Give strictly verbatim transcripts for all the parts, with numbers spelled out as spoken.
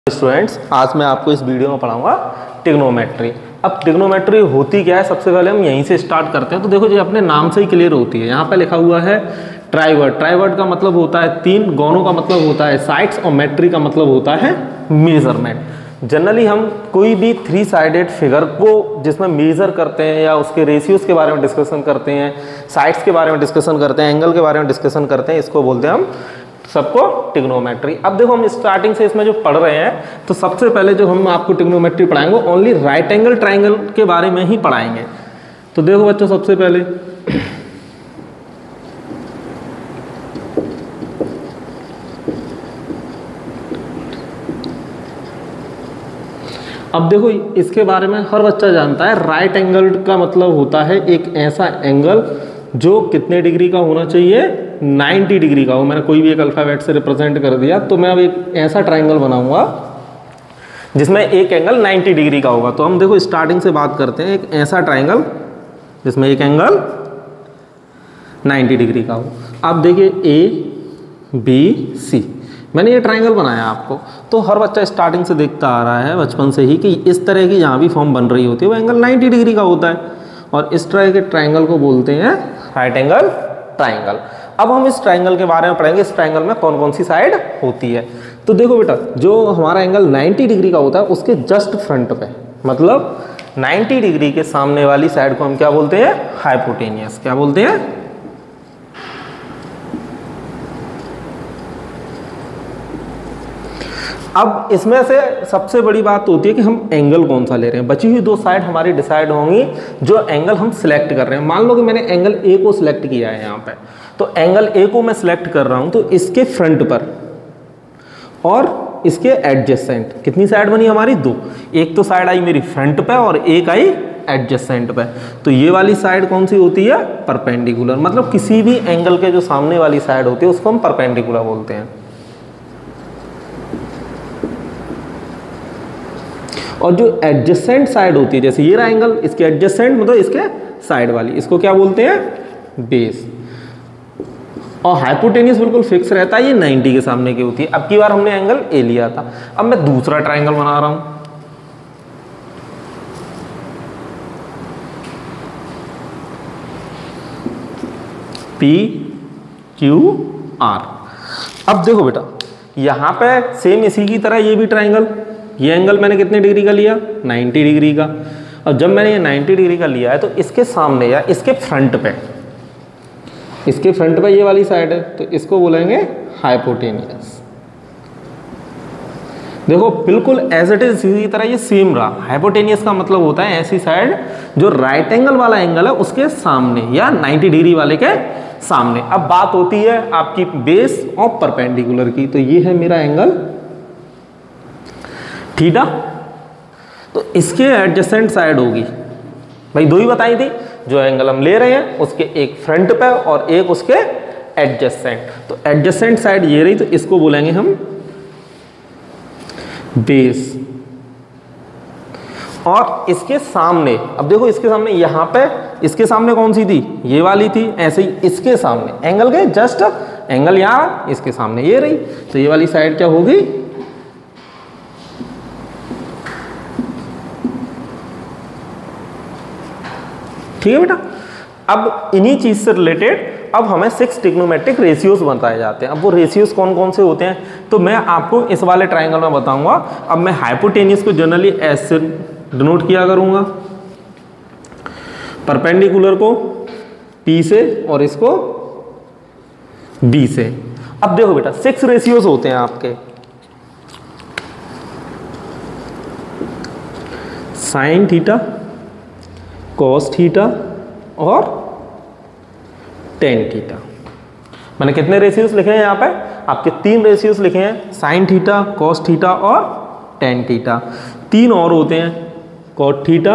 Students, आज मैं आपको इस वीडियो में पढ़ाऊंगा ट्रिग्नोमेट्री। अब ट्रिग्नोमेट्री होती क्या है, सबसे पहले हम यहीं से स्टार्ट करते हैं। तो देखो जी, अपने नाम से ही क्लियर होती है। यहाँ पे लिखा हुआ है ट्राइवर्ड। ट्राइवर्ड का मतलब होता है तीन, गोनो का मतलब होता है साइड्स और मेट्री का मतलब होता है मेजरमेंट। जनरली हम कोई भी थ्री साइडेड फिगर को जिसमें मेजर करते हैं या उसके रेशियोज के बारे में डिस्कशन करते हैं, साइड्स के बारे में डिस्कशन करते हैं, एंगल के बारे में डिस्कशन करते हैं, इसको बोलते हैं हम सबको ट्रिग्नोमेट्री। अब देखो, हम स्टार्टिंग से इसमें जो पढ़ रहे हैं, तो सबसे पहले जो हम आपको ट्रिग्नोमेट्री पढ़ाएंगे ओनली राइट एंगल ट्राइंगल के बारे में ही पढ़ाएंगे। तो देखो बच्चों, सबसे पहले अब देखो, इसके बारे में हर बच्चा जानता है। राइट एंगल का मतलब होता है एक ऐसा एंगल जो कितने डिग्री का होना चाहिए, नब्बे डिग्री का हो। मैंने कोई भी एक अल्फाबेट से रिप्रेजेंट कर दिया, तो मैं अब एक ऐसा ट्राइंगल बनाऊंगा जिसमें एक एंगल नब्बे डिग्री का होगा। तो हम देखो स्टार्टिंग से बात करते हैं, एक ऐसा ट्राइंगल जिसमें एक एंगल नब्बे डिग्री का हो। अब देखिए ए बी सी, मैंने ये ट्राइंगल बनाया आपको। तो हर बच्चा स्टार्टिंग से देखता आ रहा है बचपन से ही कि इस तरह की जहाँ भी फॉर्म बन रही होती है वो एंगल नब्बे डिग्री का होता है, और इस तरह के ट्राइंगल को बोलते हैं राइट एंगल ट्राइंगल। अब हम इस ट्राइंगल के बारे में पढ़ेंगे, इस ट्राइंगल में कौन कौन सी साइड होती है। तो देखो बेटा, जो हमारा एंगल नब्बे डिग्री का होता है उसके जस्ट फ्रंट पे, मतलब नब्बे डिग्री के सामने वाली साइड को हम क्या बोलते हैं, हाइपोटेनियस। क्या बोलते हैं? अब इसमें से सबसे बड़ी बात होती है कि हम एंगल कौन सा ले रहे हैं। बची हुई दो साइड हमारी डिसाइड होंगी जो एंगल हम सिलेक्ट कर रहे हैं। मान लो कि मैंने एंगल ए को सिलेक्ट किया है यहाँ पे, तो एंगल ए को मैं सिलेक्ट कर रहा हूँ, तो इसके फ्रंट पर और इसके एडजेसेंट कितनी साइड बनी हमारी? दो। एक तो साइड आई मेरी फ्रंट पे और एक आई एडजेसेंट पे। तो ये वाली साइड कौन सी होती है? परपेंडिकुलर। मतलब किसी भी एंगल के जो सामने वाली साइड होती है उसको हम परपेंडिकुलर बोलते हैं। और जो एडजेसेंट साइड होती है, जैसे ये रहा एंगल, इसके एडजेसेंट मतलब इसके साइड वाली, इसको क्या बोलते हैं? बेस। और हाइपोटेनियस बिल्कुल फिक्स रहता है, ये नब्बे के सामने की होती है। अब की बार हमने एंगल ए लिया था, अब मैं दूसरा ट्राइंगल बना रहा हूं। P Q R. अब देखो बेटा, यहां पे सेम इसी की तरह ये भी ट्राइंगल, ये एंगल मैंने कितने डिग्री का लिया? नब्बे डिग्री का। और जब मैंने ये नब्बे डिग्री का लिया है, तो इसके सामने या इसके फ्रंट पे, इसके फ्रंट पे ये वाली साइड है, तो इसको बोलेंगे हाइपोटेनियस। देखो बिल्कुल एज इट इज इसी तरह ये सेम रहा। हाइपोटेनियस का मतलब होता है ऐसी साइड जो राइट एंगल वाला एंगल है उसके सामने या नब्बे डिग्री वाले के सामने। अब बात होती है आपकी बेस और परपेंडिकुलर की। तो ये है मेरा एंगल थीटा, तो इसके एडजेसेंट साइड होगी, भाई दो ही बताई थी, जो एंगल हम ले रहे हैं उसके एक फ्रंट पे और एक उसके एडजेसेंट। तो एडजेसेंट साइड ये रही, तो इसको बोलेंगे हम बेस। और इसके सामने, अब देखो इसके सामने यहां पे, इसके सामने कौन सी थी? ये वाली थी। ऐसे ही इसके सामने एंगल के जस्ट एंगल यहां, इसके सामने ये रही, तो ये वाली साइड क्या होगी? ठीक है बेटा। अब इन्हीं चीज से रिलेटेड अब हमें सिक्स ट्रिग्नोमेट्रिक रेशियोज बताए जाते हैं। अब वो रेशियोज कौन कौन से होते हैं, तो मैं आपको इस वाले ट्राइंगल में बताऊंगा। अब मैं हाइपोटेनियस को जनरली ऐसे डिनोट किया करूंगा, परपेंडिकुलर को P से और इसको B से। अब देखो बेटा, सिक्स रेशियोज होते हैं आपके। साइन थीटा, कॉस थीटा और टेन थीटा। मैंने कितने रेशियोज लिखे हैं यहाँ पे? आपके तीन रेशियोज लिखे हैं, साइन थीटा, कॉस थीटा और टेन थीटा। तीन और होते हैं, कॉट थीटा,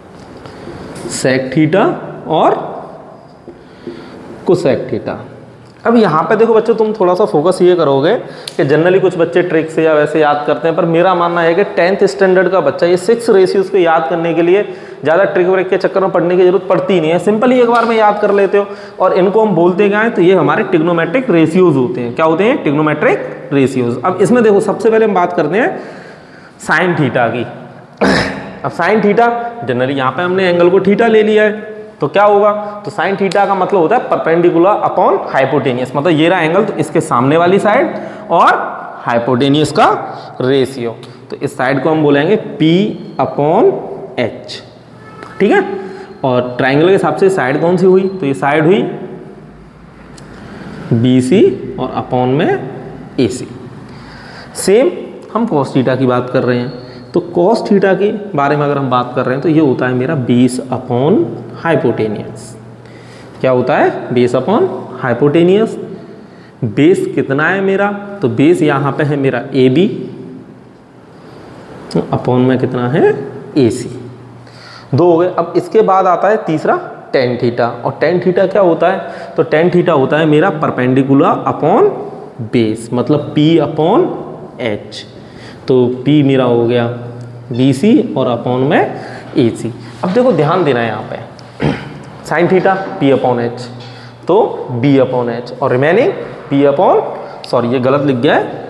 सेक थीटा और कोसेक थीटा। अब यहाँ पे देखो बच्चों, तुम थोड़ा सा फोकस ये करोगे कि जनरली कुछ बच्चे ट्रिक से या वैसे याद करते हैं, पर मेरा मानना है कि टेंथ स्टैंडर्ड का बच्चा ये सिक्स रेशियोज को याद करने के लिए ज़्यादा ट्रिक व्रिक के चक्कर में पढ़ने की जरूरत पड़ती नहीं है, सिंपल ही एक बार में याद कर लेते हो। और इनको हम बोलते क्या है, तो ये हमारे ट्रिग्नोमेट्रिक रेशियोज होते हैं। क्या होते हैं? Trigonometric ratios. अब इसमें देखो सबसे पहले हम बात करते हैं साइन थीटा की। अब साइन थीटा, जनरली यहाँ पे हमने एंगल को थीटा ले लिया है, तो क्या होगा, तो साइन थीटा का मतलब होता है परपेंडिकुलर अपॉन हाइपोटेनियस, मतलब ये रहा एंगल, तो इसके सामने वाली साइड और हाइपोटेनियस का रेशियो, तो इस साइड को हम बोलेंगे P अपॉन एच, ठीक है। और ट्राइंगल के हिसाब से साइड कौन सी हुई, तो ये साइड हुई बी सी और अपॉन में ए सी। सेम हम कॉस थीटा की बात कर रहे हैं, तो कॉस थीटा के बारे में अगर हम बात कर रहे हैं तो ये होता है मेरा बेस अपॉन हाइपोटेनियस। क्या होता है? Base upon hypotenuse. बेस कितना है मेरा, तो बेस यहाँ पे है मेरा ए बी, अपॉन में कितना है ए सी, दो हो गए। अब इसके बाद आता है तीसरा टेन थीटा, और टेन थीटा क्या होता है, तो टेन थीटा होता है मेरा परपेंडिकुलर अपॉन बेस, मतलब P अपॉन एच, तो P मेरा हो गया बी सी और अपॉन में ए सी। अब देखो ध्यान देना है यहाँ पे, sine theta P upon H, तो B अपॉन एच, और रिमेनिंग P अपॉन, सॉरी ये गलत लिख गया है,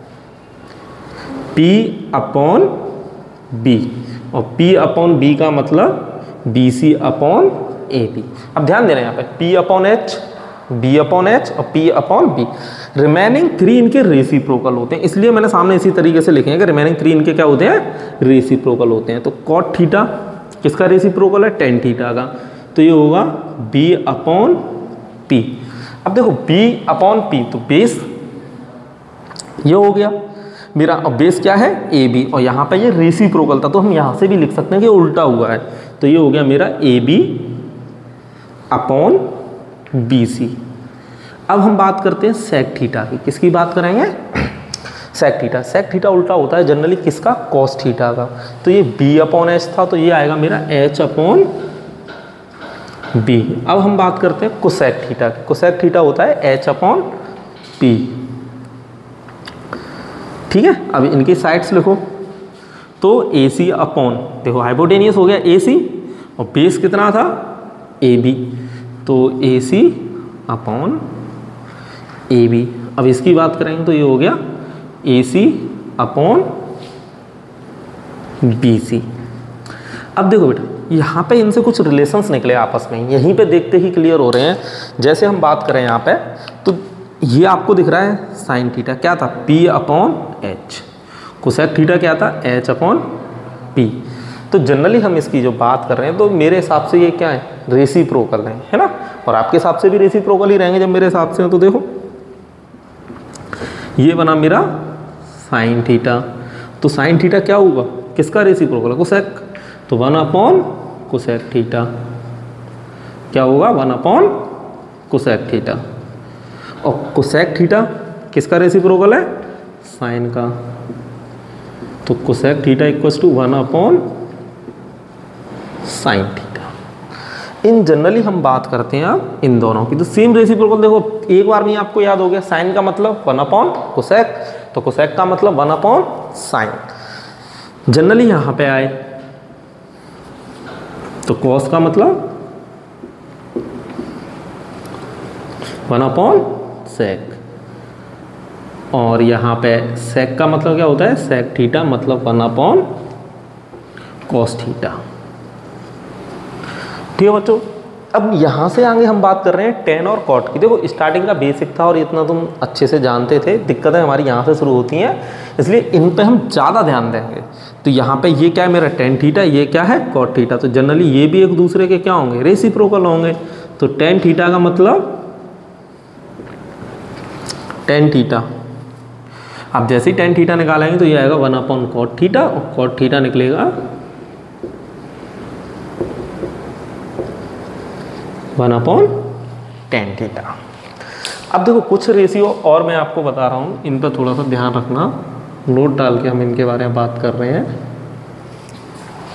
P अपॉन B, और P अपॉन B का मतलब B C upon A B. अब ध्यान देना यहाँ पे P upon H, B upon H और P upon B. Remaining three इनके रेसिप्रोकल होते हैं, इसलिए मैंने सामने इसी तरीके से लिखे हैं कि रिमेनिंग थ्री इनके क्या होते हैं, रेसिप्रोकल होते हैं। तो कॉट थीटा किसका रेसिप्रोकल है, टेन थीटा का, तो ये होगा B अपॉन P। अब देखो B अपॉन P, तो बेस ये हो गया मेरा, अब बेस क्या है ए बी, और यहाँ पे ये रेसिप्रोकल था, तो हम यहाँ से भी लिख सकते हैं कि उल्टा हुआ है, तो ये हो गया मेरा A B upon B C. अब हम बात करते हैं सेक थीटा की, किसकी बात करेंगे, सेक थीटा। सेक थीटा उल्टा होता है जनरली किसका, कॉस थीटा का, तो ये B अपॉन एच था, तो ये आएगा मेरा H अपॉन बी। अब हम बात करते हैं कोसेक थीटा की, कोसेक थीटा होता है H अपॉन पी, ठीक है। अब इनकी साइड्स लिखो, तो ए सी अपॉन, देखो हाइपोटेनियस हो गया ए सी, और बेस कितना था ए बी, तो A C upon A B. अब इसकी बात करेंगे तो ये हो गया ए सी अपॉन बी सी। अब देखो बेटा, यहाँ पे इनसे कुछ रिलेशंस निकले आपस में, यहीं पे देखते ही क्लियर हो रहे हैं। जैसे हम बात करें यहाँ पे, तो ये आपको दिख रहा है साइन थीटा क्या था, P upon H, cosec theta क्या था, H अपॉन P। तो जनरली हम इसकी जो बात कर रहे हैं, तो मेरे हिसाब से ये क्या है, रेसिप्रोकल है, है ना, और आपके हिसाब से भी रेसिप्रोकल ही रहेंगे जब मेरे हिसाब से। तो देखो ये बना मेरा साइन थीटा, तो साइन थीटा क्या होगा, किसका रेसिप्रोकल है, कोसेक, तो वन अपॉन कोसेक थीटा, क्या होगा, वन अपॉन कोसेक थीटा। और कोसेक थीटा किसका रेसिप्रोकल है, साइन का, तो cosec theta equals to one upon sine theta. इन जनरली हम बात करते हैं अब इन दोनों की, तो सेम रेसिप्रोकल देखो एक बार में आपको याद हो गया, साइन का मतलब वन अपॉन कोसेक, तो कोसेक का मतलब वन अपॉन साइन। जनरली यहाँ पे आए तो कॉस का मतलब वन अपॉन सेक, और यहाँ पे सेक का मतलब क्या होता है, सेक थीटा मतलब वन अपॉन कॉस थीटा, ठीक है बच्चों। अब यहाँ से आगे हम बात कर रहे हैं टेन और कॉट की। देखो स्टार्टिंग का बेसिक था और इतना तुम अच्छे से जानते थे, दिक्कतें हमारी यहाँ से शुरू होती हैं, इसलिए इन पे हम ज़्यादा ध्यान देंगे। तो यहाँ पे ये क्या है मेरा टेन थीटा, ये क्या है कॉट थीटा, तो जनरली ये भी एक दूसरे के क्या होंगे, रेसिप्रोकल होंगे। तो टेन थीटा का मतलब टेन थीटा, अब जैसे ही टेन थीटा निकालेंगे तो ये आएगा वन अपॉन कॉट थीटा, और कॉट थीटा निकलेगा वन अपॉन टेन थीटा। अब देखो कुछ रेशियो और मैं आपको बता रहा हूँ, इन पर थोड़ा सा ध्यान रखना, नोट डाल के हम इनके बारे में बात कर रहे हैं।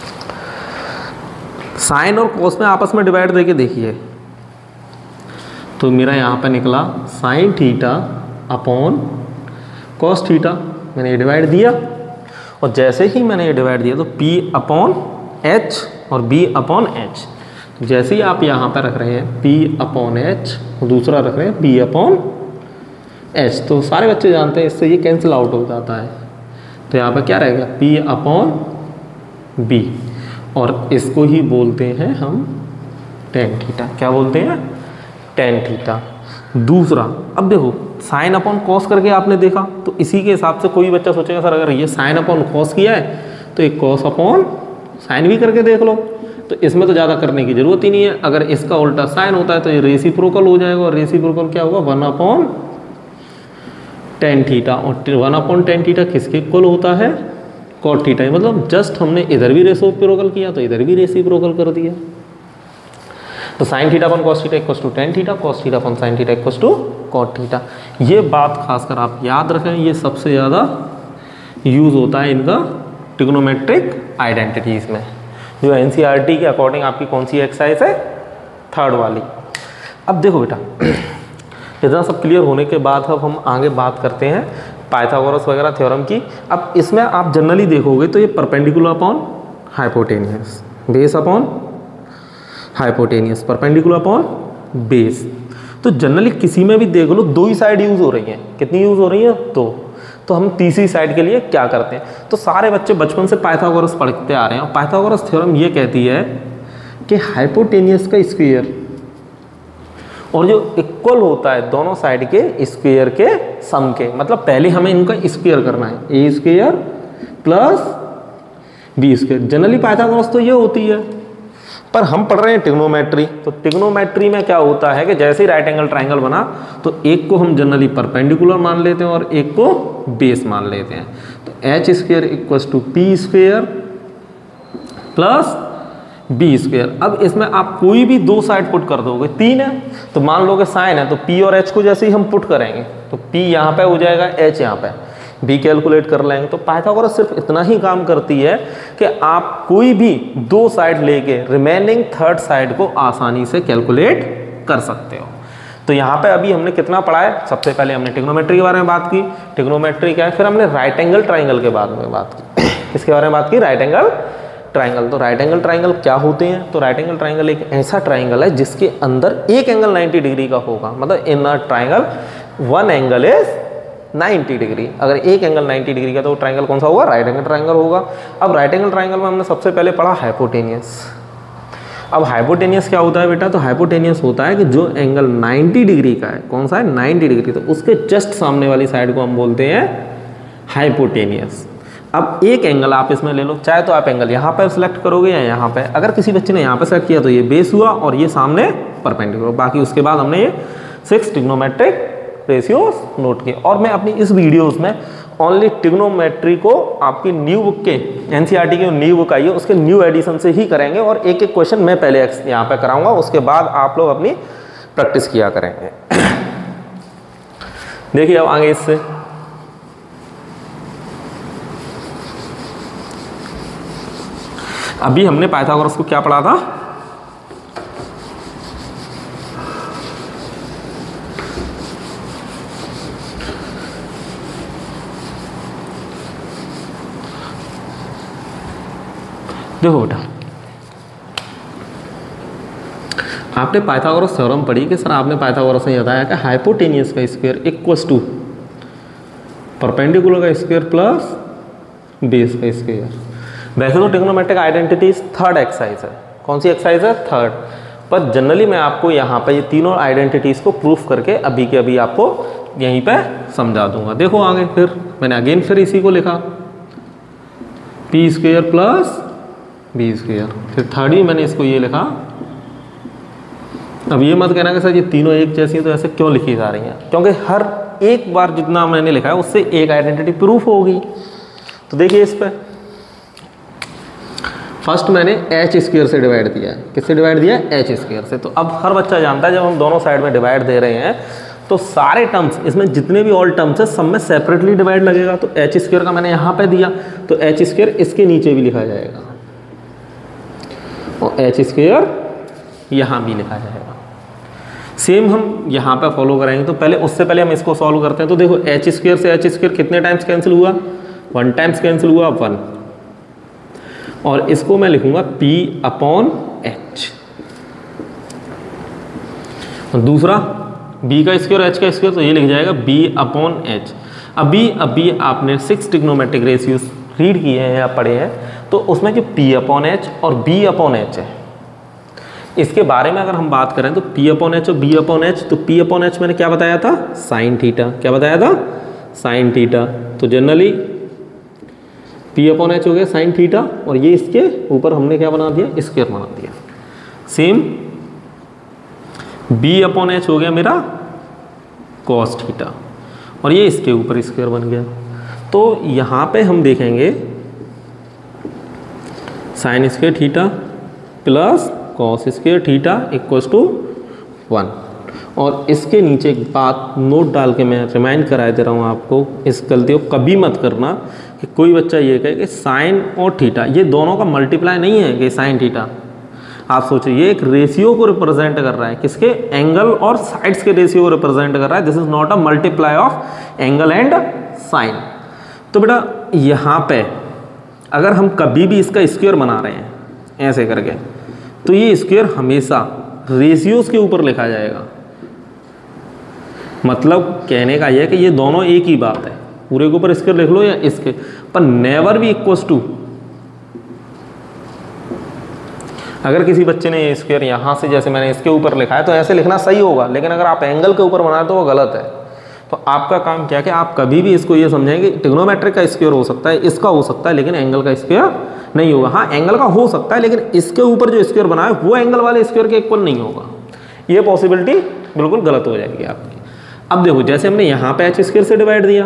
साइन और कोस में आपस में डिवाइड देके देखिए, तो मेरा यहाँ पे निकला sine theta upon cos theta, मैंने ये डिवाइड दिया और जैसे ही मैंने ये डिवाइड दिया तो P अपॉन एच और B अपॉन एच, जैसे ही आप यहाँ पर रख रहे हैं P अपॉन एच, दूसरा रख रहे हैं B अपॉन एच, तो सारे बच्चे जानते हैं इससे ये कैंसिल आउट हो जाता है। तो यहाँ पर क्या रहेगा P अपॉन B, और इसको ही बोलते हैं हम टेन थीटा। क्या बोलते हैं? Tan theta. दूसरा, अब देखो साइन अपॉन कॉस करके आपने देखा, तो इसी के हिसाब से कोई बच्चा सोचेगा सर अगर ये साइन अपॉन कॉस किया है तो एक कॉस अपॉन साइन भी करके देख लो। तो इसमें तो ज़्यादा करने की ज़रूरत ही नहीं है, अगर इसका उल्टा साइन होता है तो ये रेसिप्रोकल हो जाएगा, और रेसिप्रोकल क्या होगा वन अपॉन टेन थीटा, और वन अपॉन टेन थीटा किसके इक्वल होता है? Cot theta. मतलब जस्ट हमने इधर भी रेसिप्रोकल किया तो इधर भी रेसिप्रोकल कर दिया। तो sine theta upon cos theta equals to tan theta, cos theta upon sine theta equals to cot theta. ये बात खासकर आप याद रखें, ये सबसे ज़्यादा यूज़ होता है इनका ट्रिग्नोमेट्रिक आइडेंटिटीज़ में, जो एनसीईआरटी के अकॉर्डिंग आपकी कौन सी एक्सरसाइज है? थर्ड वाली। अब देखो बेटा, इतना सब क्लियर होने के बाद अब हम आगे बात करते हैं पाइथागोरस वगैरह थ्योरम की। अब इसमें आप जनरली देखोगे तो ये perpendicular upon hypotenuse, base upon hypotenuse, perpendicular upon base. तो जनरली किसी में भी देख लो दो ही साइड यूज़ हो रही हैं। कितनी यूज़ हो रही है? दो। तो हम तीसरी साइड के लिए क्या करते हैं? तो सारे बच्चे बचपन से पाइथागोरस पढ़ते आ रहे हैं, और पाइथागोरस थ्योरम ये कहती है कि हाइपोटेनियस का स्क्वायर और जो इक्वल होता है दोनों साइड के स्क्वायर के सम के, मतलब पहले हमें इनका स्क्वायर करना है, A square plus B square. Generally Pythagoras तो ये होती है, पर हम पढ़ रहे हैं ट्रिग्नोमेट्री। तो ट्रिग्नोमेट्री में क्या होता है कि जैसे ही राइट एंगल ट्राइंगल बना तो एक को हम जनरली परपेंडिकुलर मान लेते हैं और एक को बेस मान लेते हैं। तो H square equals to P square plus B square. अब इसमें आप कोई भी दो साइड पुट कर दोगे, तीन है तो मान लो कि साइन है तो पी और एच को जैसे ही हम पुट करेंगे तो पी यहाँ पे हो जाएगा, एच यहाँ पे, बी कैलकुलेट कर लेंगे। तो पाइथागोरस सिर्फ इतना ही काम करती है कि आप कोई भी दो साइड लेके रिमेनिंग थर्ड साइड को आसानी से कैलकुलेट कर सकते हो। तो यहाँ पे अभी हमने कितना पढ़ा है? सबसे पहले हमने ट्रिग्नोमेट्री के बारे में बात की, ट्रिग्नोमेट्री क्या है, फिर हमने राइट एंगल ट्राइंगल के बारे में बात की। किसके बारे में बात की? Right angle triangle. तो राइट एंगल ट्राइंगल क्या होते हैं? तो राइट एंगल ट्राइंगल एक ऐसा ट्राइंगल है जिसके अंदर एक एंगल नाइन्टी डिग्री का होगा, मतलब in a triangle one angle is ninety degree. अगर एक एंगल नाइन्टी डिग्री का तो वो ट्राइंगल कौन सा होगा? राइट एंगल ट्राइंगल होगा। अब राइट एंगल ट्राइंगल में हमने सबसे पहले पढ़ा हाइपोटेनियस। अब हाइपोटेनियस क्या होता है बेटा? तो हाइपोटेनियस होता है कि जो एंगल नाइन्टी डिग्री का है, कौन सा है? नाइन्टी डिग्री, तो उसके जस्ट सामने वाली साइड को हम बोलते हैं हाइपोटेनियस। अब एक एंगल आप इसमें ले लो, चाहे तो आप एंगल यहाँ पर सिलेक्ट करोगे या यहाँ पे। अगर किसी बच्चे ने यहाँ पे सेलेक्ट किया तो ये बेस हुआ और ये सामने परपेंडिकुलर। बाकी उसके बाद हमने ये सिक्स ट्रिग्नोमेट्रिक रेशियोज नोट किए। और मैं अपनी इस वीडियोस में ओनली ट्रिग्नोमेट्री को आपकी न्यू बुक के एनसीईआरटी की न्यू बुक आई है उसके न्यू एडिशन से ही करेंगे, और एक एक क्वेश्चन मैं पहले यहाँ पे कराऊंगा, उसके बाद आप लोग अपनी प्रैक्टिस किया करेंगे। देखिए अब आगे इससे अभी हमने पाइथागोरस को क्या पढ़ा था? देखो बेटा, आपने पाइथागोरस थ्योरम पढ़ी कि सर आपने पाइथागोरस ने बताया कि हाइपोटेनियस का स्क्वायर इक्वल्स टू परपेंडिकुलर का स्क्वायर प्लस बेस का स्क्वायर। वैसे तो ट्रिग्नोमेट्रिक आइडेंटिटीज थर्ड एक्सरसाइज है। कौन सी एक्सरसाइज है? थर्ड। पर जनरली मैं आपको यहाँ पे ये तीनों आइडेंटिटीज को प्रूफ करके अभी के अभी आपको यहीं पे समझा दूंगा। देखो आगे फिर मैंने अगेन फिर इसी को लिखा, P square plus B square. फिर थर्ड ही मैंने इसको ये लिखा। अब ये मत कहना कि सर ये तीनों एक जैसी हैं तो ऐसे क्यों लिखी जा रही हैं, क्योंकि हर एक बार जितना मैंने लिखा है उससे एक आइडेंटिटी प्रूफ होगी। तो देखिए इस पर फर्स्ट मैंने एच स्क्वायर से डिवाइड दिया है। किससे डिवाइड दिया है? एच स्क्वायर से। तो अब हर बच्चा जानता है जब हम दोनों साइड में डिवाइड दे रहे हैं तो सारे टर्म्स इसमें जितने भी ऑल टर्म्स है सब में सेपरेटली डिवाइड लगेगा। तो एच स्क्वायर का मैंने यहाँ पे दिया तो एच स्क्वायर इसके नीचे भी लिखा जाएगा और एच स्क्वायर यहाँ भी लिखा जाएगा। सेम हम यहाँ पे फॉलो करेंगे। तो पहले उससे पहले हम इसको सॉल्व करते हैं। तो देखो एच स्क्वेयर से एच स्क्वेयर कितने टाइम्स कैंसिल हुआ, वन टाइम्स कैंसिल हुआ, वन। और इसको मैं लिखूंगा पी अपॉन एच। दूसरा बी का स्क्वायर एच का स्क्वायर, तो ये लिख जाएगा बी अपॉन एच। अभी अभी आपने सिक्स ट्रिग्नोमेट्रिक रेशियोज रीड किए हैं या पढ़े हैं, तो उसमें जो पी अपॉन एच और बी अपॉन एच है, इसके बारे में अगर हम बात करें तो पी अपॉन एच और बी अपॉन एच, तो पी अपॉन एच मैंने क्या बताया था, साइन थीटा। क्या बताया था, साइन थीटा। तो जनरली पी अपॉन एच हो गया साइन थीटा, और ये इसके ऊपर हमने क्या बना दिया, स्क्वायर बना दिया। सेम बी अपॉन एच हो गया मेरा कॉस थीटा, और ये इसके ऊपर स्क्वायर बन गया। तो यहाँ पे हम देखेंगे sine square theta plus cos square theta equals to one. और इसके नीचे एक बात नोट डाल के मैं रिमाइंड करा दे रहा हूँ आपको, इस गलती को कभी मत करना कि कोई बच्चा ये कहे कि साइन और थीटा ये दोनों का मल्टीप्लाई नहीं है कि साइन थीटा। आप सोचिए ये एक रेशियो को रिप्रेजेंट कर रहा है, किसके, एंगल और साइड्स के रेशियो को रिप्रेजेंट कर रहा है। This is not a multiply of angle and sine. तो बेटा यहाँ पे अगर हम कभी भी इसका स्क्वायर बना रहे हैं ऐसे करके, तो ये स्क्वायर हमेशा रेशियोज के ऊपर लिखा जाएगा। मतलब कहने का यह है कि ये दोनों एक ही बात है, पूरे के ऊपर स्क्वायर लिख लो या इसके, पर नेवर भी इक्वल्स टू। अगर किसी बच्चे ने ये स्क्वायर यहाँ से जैसे मैंने इसके ऊपर लिखा है तो ऐसे लिखना सही होगा, लेकिन अगर आप एंगल के ऊपर बनाए तो वो गलत है। तो आपका काम क्या है कि आप कभी भी इसको ये समझेंगे ट्रिग्नोमेट्रिक का स्क्वायर हो सकता है, इसका हो सकता है, लेकिन एंगल का स्क्वायर नहीं होगा। हाँ एंगल का हो सकता है, लेकिन इसके ऊपर जो स्क्वायर बना है वो एंगल वाले स्क्वायर के इक्वल नहीं होगा। ये पॉसिबिलिटी बिल्कुल गलत हो जाएगी आपकी। अब देखो जैसे हमने यहाँ पे एच स्क्वायर से डिवाइड दिया,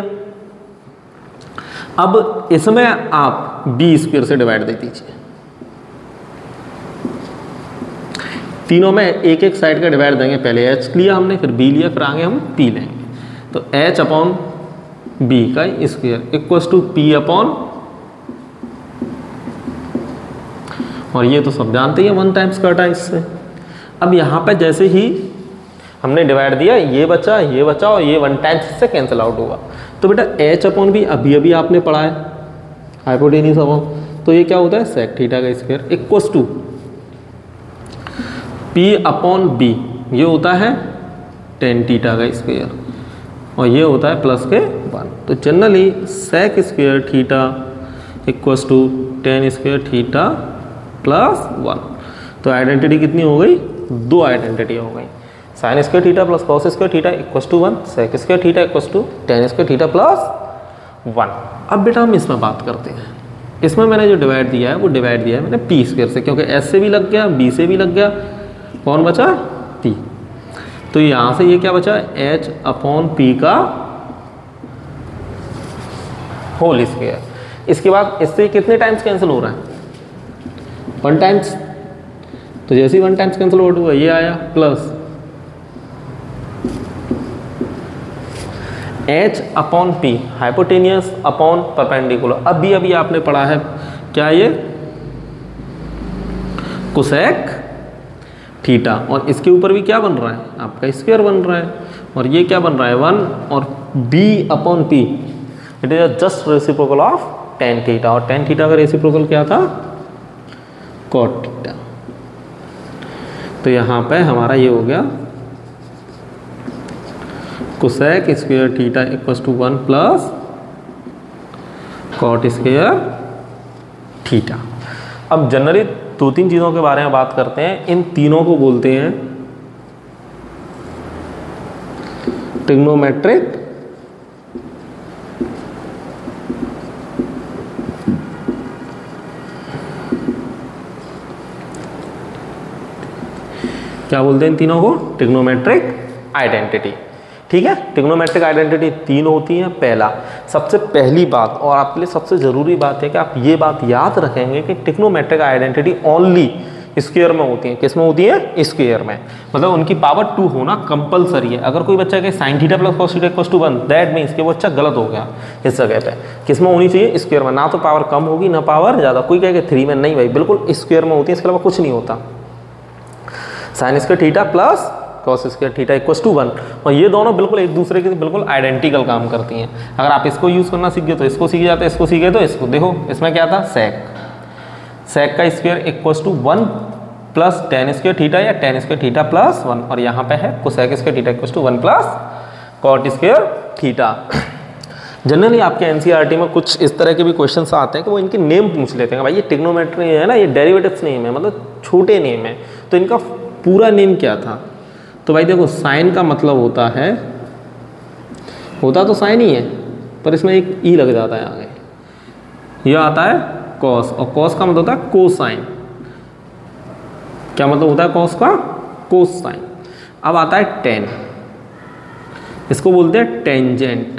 अब इसमें आप बी स्क्वायर से डिवाइड दे दीजिए। तीनों में एक एक साइड का डिवाइड देंगे, पहले एच लिया हमने, फिर बी लिया, फिर आगे हम पी लेंगे। तो एच अपॉन बी का square equals to P upon, और ये तो सब जानते ही वन टाइम्स कटा है इससे। अब यहाँ पे जैसे ही हमने डिवाइड दिया, ये बचा ये बचा और ये वन टाइम्स इससे कैंसिल आउट होगा। तो बेटा एच अपॉन बी अभी अभी आपने पढ़ा है हाइपोटेन्यूज अपॉन, तो ये क्या होता है सेक थीटा का square equals to P upon B, ये होता है टेन थीटा का स्क्वायर, और ये होता है प्लस के वन। तो generally sec square theta equals to tan square theta plus one. तो आइडेंटिटी कितनी हो गई, दो आइडेंटिटी हो गई, sine square theta plus cos square theta equals to one, sec square theta equals to tan square theta plus one. अब बेटा हम इसमें बात करते हैं। इसमें मैंने जो डिवाइड दिया है वो डिवाइड दिया है मैंने पी स्क्वायर से, क्योंकि एस से भी लग गया, बी से भी लग गया, कौन बचा, पी। तो यहाँ से ये क्या बचा, एच अपॉन पी का होल स्क्वायर। इसके बाद इससे कितने टाइम्स कैंसिल हो रहा है, वन टाइम्स। तो जैसे ही वन टाइम्स कैंसिल आउट हुआ ये आया plus H upon P hypotenuse upon perpendicular. अभी अभी आपने पढ़ा है क्या, ये कोसेक थीटा, और इसके ऊपर भी क्या बन रहा है आपका स्क्वायर बन रहा है, और ये क्या बन रहा है वन, और B upon P it is just reciprocal of tan theta, और टेन थीटा का रेसिप्रोकल क्या था, कॉट थीटा। तो यहाँ पे हमारा ये हो गया cosec square theta equals to one plus cot square theta. अब जनरली दो तीन चीज़ों के बारे में बात करते हैं, इन तीनों को बोलते हैं ट्रिग्नोमेट्रिक क्या बोलते हैं इन तीनों को, ट्रिग्नोमेट्रिक आइडेंटिटी। ठीक है, ट्रिग्नोमेट्रिक आइडेंटिटी तीन होती है। पहला, सबसे पहली बात और आपके लिए सबसे ज़रूरी बात है कि आप ये बात याद रखेंगे कि ट्रिग्नोमेट्रिक आइडेंटिटी ओनली स्क्वायर में होती है। किस में होती है, स्क्वायर में। मतलब उनकी पावर टू होना कंपलसरी है। अगर कोई बच्चा कहे sine theta plus cos theta equals to one, that means कि वो बच्चा गलत हो गया इस जगह पे। किस में होनी चाहिए, स्क्वायर में। ना तो पावर कम होगी ना पावर ज़्यादा। कोई कहे कि थ्री में, नहीं भाई, बिल्कुल स्क्वायर में होती है, इसके अलावा कुछ नहीं होता। Sine square theta plus cos square theta equal to one, और ये दोनों बिल्कुल एक दूसरे के बिल्कुल आइडेंटिकल काम करती हैं। अगर आप इसको यूज़ करना सीख गए तो इसको सीख जाते, इसको सीखे तो इसको। देखो इसमें क्या था, सेक, सेक का square equal to one plus tan square theta या tan square theta plus one, और यहाँ पे है cosec square theta equal to one plus cot square theta. Generally आपके एनसीईआरटी में कुछ इस तरह के भी क्वेश्चंस आते हैं कि वो इनके नेम पूछ लेते हैं, भाई ये ट्रिग्नोमेट्री है ना, ये डेरिवेटिव्स नेम है, मतलब छोटे नेम है, तो इनका पूरा नेम क्या था। तो भाई देखो साइन का मतलब होता है, होता तो साइन ही है पर इसमें एक ई लग जाता है आगे, यह आता है कॉस, और कॉस का मतलब होता है कोसाइन। क्या मतलब होता है कॉस का, कोसाइन। अब आता है टेन, इसको बोलते हैं टेंजेंट।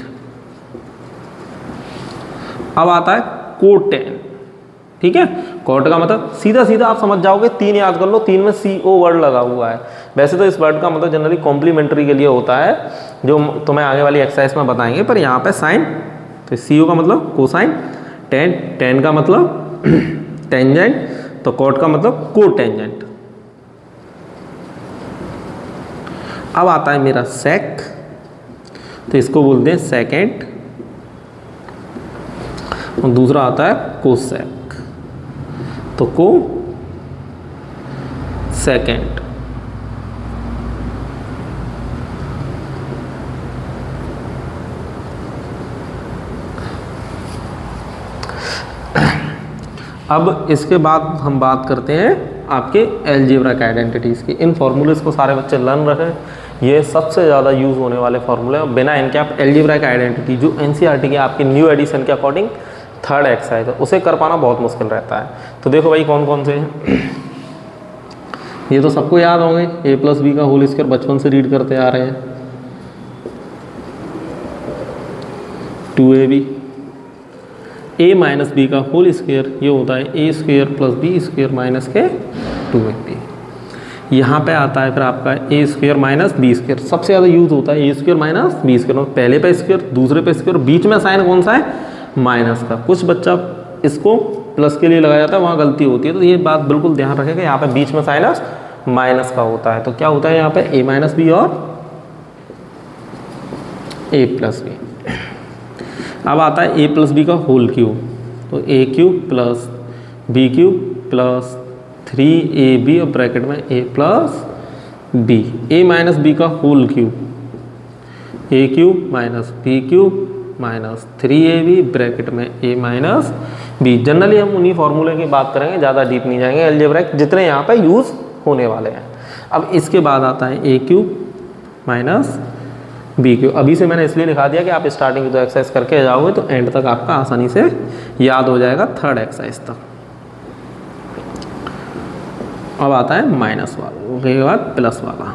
अब आता है कोटेन, ठीक है। कोट का मतलब सीधा सीधा आप समझ जाओगे, तीन याद कर लो, तीन में सी ओ वर्ड लगा हुआ है। वैसे तो इस वर्ड का मतलब जनरली कॉम्प्लीमेंट्री के लिए होता है, जो तुम्हें आगे वाली एक्सरसाइज में बताएंगे, पर यहाँ पे साइन, तो सी ओ का मतलब कोसाइन, टेन, टेन का मतलब टेंजेंट, तो कोट का मतलब कोटेंजेंट। अब आता है मेरा सेक, तो इसको बोलते हैं सेकेंड, और दूसरा आता है कोसेक, तो को सेकेंड। अब इसके बाद हम बात करते हैं आपके एलजेब्रिक आइडेंटिटीज़ की। इन फॉर्मूलेस को सारे बच्चे लर्न रहे, ये सबसे ज़्यादा यूज़ होने वाले फॉर्मूले, और बिना इनके आप एलजेब्रिक आइडेंटिटी जो एनसीईआरटी के आपके न्यू एडिशन के अकॉर्डिंग थर्ड एक्सरसाइज है, उसे कर पाना बहुत मुश्किल रहता है। तो देखो भाई कौन कौन से हैं, ये तो सबको याद होंगे, ए प्लस बी का होल स्क्वायर बचपन से रीड करते आ रहे हैं, two A B, A minus B का होल स्क्वायर ये होता है A square plus B square minus के टू ए बी। यहाँ पे आता है फिर आपका A square minus B square, सबसे ज़्यादा यूज होता है A square minus B square, पहले पे स्क्वायर दूसरे पे स्क्वायर, बीच में साइन कौन सा है, माइनस का। कुछ बच्चा इसको प्लस के लिए लगाया जाता है, वहाँ गलती होती है, तो ये बात बिल्कुल ध्यान रखेगा, यहाँ पे बीच में साइनस माइनस का होता है। तो क्या होता है यहाँ पे ए माइनस बी और ए प्लस बी। अब आता है ए प्लस बी का होल क्यूब, तो A cube plus B cube plus three A B और ब्रैकेट में A plus B, A minus B का whole cube, A cube minus B cube minus three A B bracket में A minus B. Generally हम उन्हीं फॉर्मूले की बात करेंगे, ज़्यादा डीप नहीं जाएंगे, अलजेब्रिक जितने यहाँ पे यूज़ होने वाले हैं। अब इसके बाद आता है A cube minus B cube. अभी से मैंने इसलिए लिखा दिया कि आप स्टार्टिंग की तो एक्सरसाइज करके जाओगे तो एंड तक आपका आसानी से याद हो जाएगा, थर्ड एक्सरसाइज तक। अब आता है माइनस वाला, उसके बाद प्लस वाला।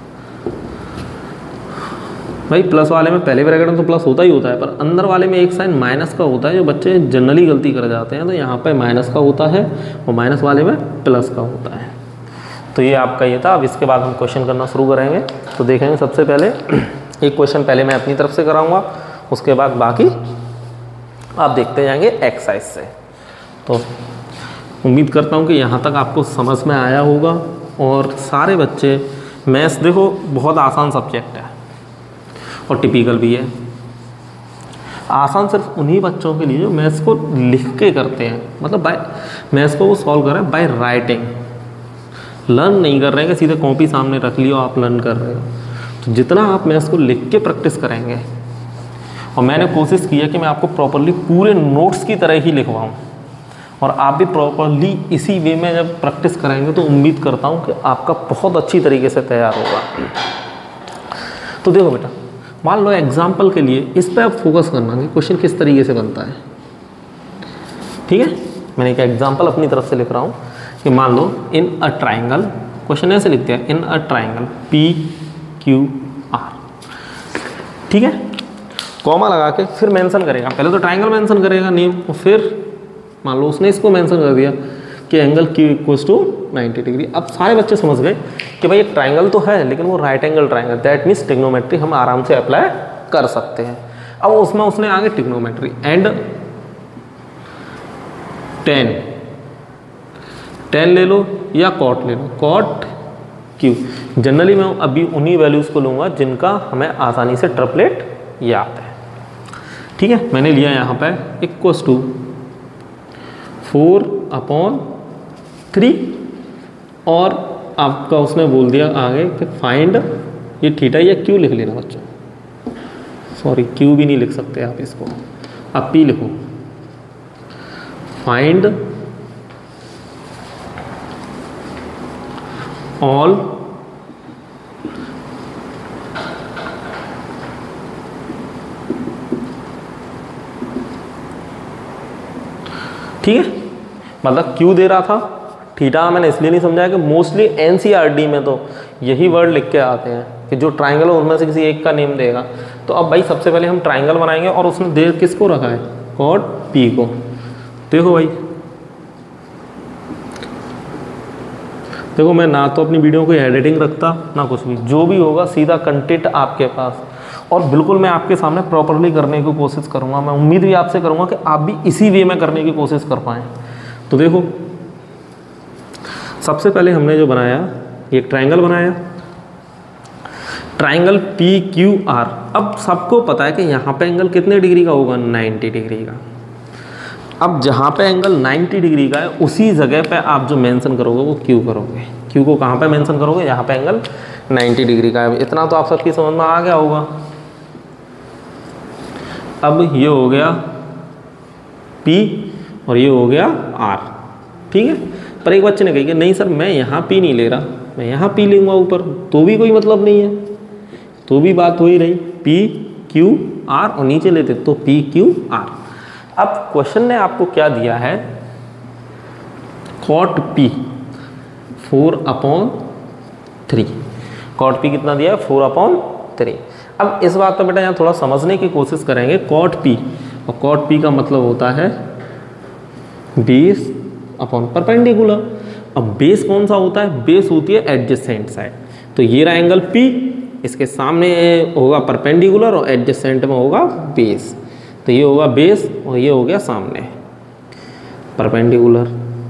भाई प्लस वाले में पहले ब्रैकेट में तो प्लस होता ही होता है, पर अंदर वाले में एक साइन माइनस का होता है, जो बच्चे जनरली गलती कर जाते हैं। तो यहाँ पे माइनस का होता है और माइनस वाले में प्लस का होता है। तो ये आपका ये था। अब इसके बाद हम क्वेश्चन करना शुरू करेंगे। तो देखेंगे सबसे पहले एक क्वेश्चन पहले मैं अपनी तरफ से कराऊंगा, उसके बाद बाकी आप देखते जाएंगे एक्सरसाइज से। तो उम्मीद करता हूँ कि यहाँ तक आपको समझ में आया होगा। और सारे बच्चे, मैथ्स देखो बहुत आसान सब्जेक्ट है और टिपिकल भी है। आसान सिर्फ उन्हीं बच्चों के लिए जो मैथ्स को लिख के करते हैं, मतलब बाय मैथ्स को वो सॉल्व कर रहे हैं बाय राइटिंग, लर्न नहीं कर रहे हैं कि सीधे कॉपी सामने रख लियो आप लर्न कर रहे हो। तो जितना आप मैथ्स को लिख के प्रैक्टिस करेंगे, और मैंने कोशिश की है कि मैं आपको प्रॉपरली पूरे नोट्स की तरह ही लिखवाऊँ, और आप भी प्रॉपरली इसी वे में जब प्रैक्टिस करेंगे तो उम्मीद करता हूँ कि आपका बहुत अच्छी तरीके से तैयार होगा। तो देखो बेटा, मान लो एग्जाम्पल के लिए इस पर आप फोकस करना कि क्वेश्चन किस तरीके से बनता है, ठीक है। मैंने एक एग्जाम्पल अपनी तरफ से लिख रहा हूँ कि मान लो इन अ ट्राइंगल, क्वेश्चन ऐसे लिखते हैं, in a triangle P Q R, ठीक है। कॉमा लगा के फिर मेंशन करेगा, पहले तो ट्राइंगल मेंशन करेगा नेम, और फिर मान लो उसने इसको मेंशन कर दिया कि angle Q equals to ninety degree. अब सारे बच्चे समझ गए कि भाई एक ट्राइंगल तो है, लेकिन वो right angle triangle, that means trigonometry हम आराम से अप्लाई कर सकते हैं। अब उसमें उसने आगे ट्रिग्नोमेट्री एंड टेन टेन ले लो या कॉट ले लो, कॉट क्यू। जनरली मैं अभी उन्हीं वैल्यूज़ को लूँगा जिनका हमें आसानी से ट्रिपलेट याद है। ठीक है, मैंने लिया यहाँ पे equals to four upon three और आपका उसने बोल दिया आगे कि फाइंड, ये थीटा या क्यू लिख लेना बच्चों, सॉरी क्यू भी नहीं लिख सकते आप इसको, आप पी लिखो। फाइंड ऑल ठीक है, मतलब क्यू दे रहा था, थीटा मैंने इसलिए नहीं समझाया कि मोस्टली एनसीईआरटी में तो यही वर्ड लिख के आते हैं कि जो ट्राइंगल है उनमें से किसी एक का नेम देगा। तो अब भाई सबसे पहले हम ट्राइंगल बनाएंगे और उसने दे किसको रखा है, कॉट पी को। देखो भाई, देखो मैं ना तो अपनी वीडियो को एडिटिंग रखता ना कुछ भी, जो भी होगा सीधा कंटेंट आपके पास, और बिल्कुल मैं आपके सामने प्रॉपरली करने की कोशिश करूँगा। मैं उम्मीद भी आपसे करूँगा कि आप भी इसी वे में करने की कोशिश कर पाएँ। तो देखो सबसे पहले हमने जो बनाया, एक ट्राइंगल बनाया, ट्राइंगल पी क्यू आर। अब सबको पता है कि यहाँ पे एंगल कितने डिग्री का होगा, नब्बे डिग्री का। अब जहाँ पे एंगल नब्बे डिग्री का है उसी जगह पे आप जो मेंशन करोगे वो क्यू करोगे। क्यू को कहाँ पे मेंशन करोगे, यहाँ पे एंगल नब्बे डिग्री का है। इतना तो आप सबकी समझ में आ गया होगा। अब ये हो गया P और ये हो गया R, ठीक है। पर एक बच्चे ने कही कि नहीं सर मैं यहाँ P नहीं ले रहा, मैं यहाँ P लूँगा ऊपर, तो भी कोई मतलब नहीं है, तो भी बात हो ही रही P Q R और नीचे लेते तो P Q R। अब क्वेश्चन ने आपको क्या दिया है, cot P four upon three, cot P कितना दिया है, फोर अपॉन थ्री। अब इस बात पर बेटा यहाँ थोड़ा समझने की कोशिश करेंगे। कॉट P, और कॉट P का मतलब होता है बेस अपॉन परपेंडिकुलर। अब बेस कौन सा होता है, बेस होती है एडजेसेंट साइड। तो ये रहा एंगल P, इसके सामने होगा परपेंडिकुलर और एडजेसेंट में होगा बेस। तो ये होगा बेस और ये हो गया सामने परपेंडिकुलर।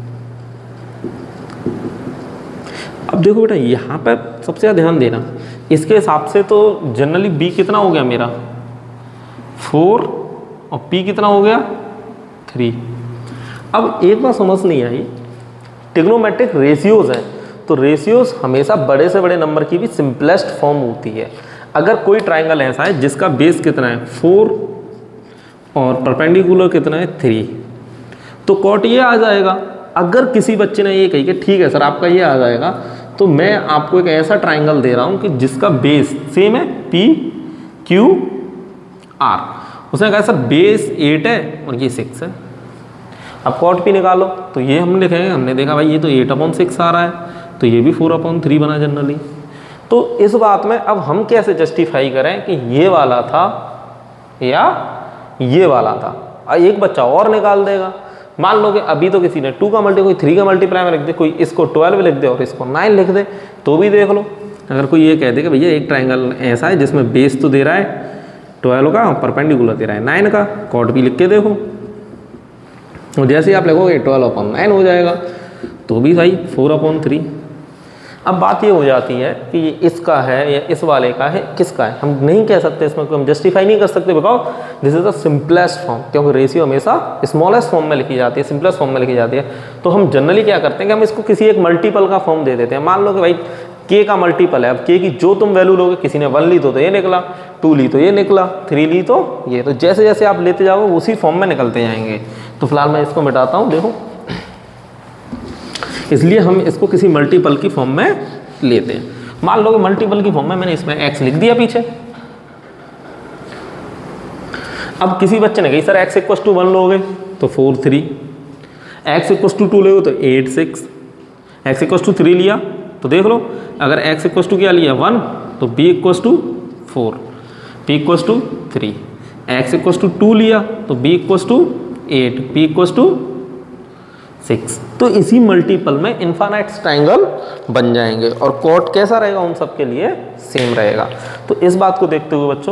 अब देखो बेटा यहाँ पर सबसे ज़्यादा ध्यान देना, इसके हिसाब से तो जनरली B कितना हो गया मेरा, फोर, और P कितना हो गया, थ्री। अब एक बात समझ नहीं आई, ट्रिग्नोमेट्रिक रेशियोज हैं, तो रेशियोज हमेशा बड़े से बड़े नंबर की भी सिंपलेस्ट फॉर्म होती है। अगर कोई ट्राइंगल ऐसा है जिसका बेस कितना है, फोर, और परपेंडिकुलर कितना है, थ्री, तो कॉट ये आ जाएगा। अगर किसी बच्चे ने ये कही कि ठीक है सर आपका ये आ जाएगा, तो मैं आपको एक ऐसा ट्राइंगल दे रहा हूँ कि जिसका बेस सेम है P Q R। उसने कहा सर बेस एट है और ये सिक्स है, अब कॉट P निकालो। तो ये हम लिखेंगे, हमने देखा भाई ये तो एट अपॉन सिक्स आ रहा है, तो ये भी फोर अपॉन थ्री बना जनरली। तो इस बात में अब हम कैसे जस्टिफाई करें कि ये वाला था या ये वाला था। एक बच्चा और निकाल देगा, मान लो कि अभी तो किसी ने टू का मल्टी, कोई थ्री का मल्टीप्लाई में लिख दे, कोई इसको ट्वेल्व लिख दे और इसको नाइन लिख दे, तो भी देख लो। अगर कोई ये कह दे कि भैया एक ट्राइंगल ऐसा है जिसमें बेस तो दे रहा है ट्वेल्व का, परपेंडिकुलर दे रहा है नाइन का, कॉट भी लिख के देखो, तो जैसे ही आप लिखोगे ट्वेल्व अपॉन नाइन हो जाएगा, तो भी भाई फोर अपॉन थ्री। अब बात ये हो जाती है कि ये इसका है या इस वाले का है, किसका है, हम नहीं कह सकते, इसमें हम जस्टिफाई नहीं कर सकते, because this is the simplest form, क्योंकि रेशियो हमेशा स्मॉलेस्ट फॉर्म में लिखी जाती है, सिंपलेस्ट फॉर्म में लिखी जाती है। तो हम जनरली क्या करते हैं कि हम इसको किसी एक मल्टीपल का फॉर्म दे देते हैं। मान लो कि भाई के का मल्टीपल है, अब के की जो तुम वैल्यू लोगे, किसी ने वन ली तो, तो ये निकला, टू ली तो ये निकला, थ्री ली तो ये, तो जैसे जैसे आप लेते जाओगे उसी फॉर्म में निकलते जाएंगे। तो फिलहाल मैं इसको मिटाता हूँ, देखो, इसलिए हम इसको किसी मल्टीपल की फॉर्म में लेते हैं। मान लो कि मल्टीपल की फॉर्म में मैंने इसमें x लिख दिया पीछे। अब किसी बच्चे ने कही sir x equals to one लोगे तो four three, x equals to two लोगे तो eight six, x equals to three लिया तो देख लो, अगर x इक्वस टू क्या लिया वन तो b equals to four, p equals to three, x equals to two लिया तो b equals to eight, p equals to six. तो इसी मल्टीपल में इनफाइनाइट ट्राइंगल बन जाएंगे और कॉट कैसा रहेगा उन सब के लिए सेम रहेगा। तो इस बात को देखते हुए बच्चों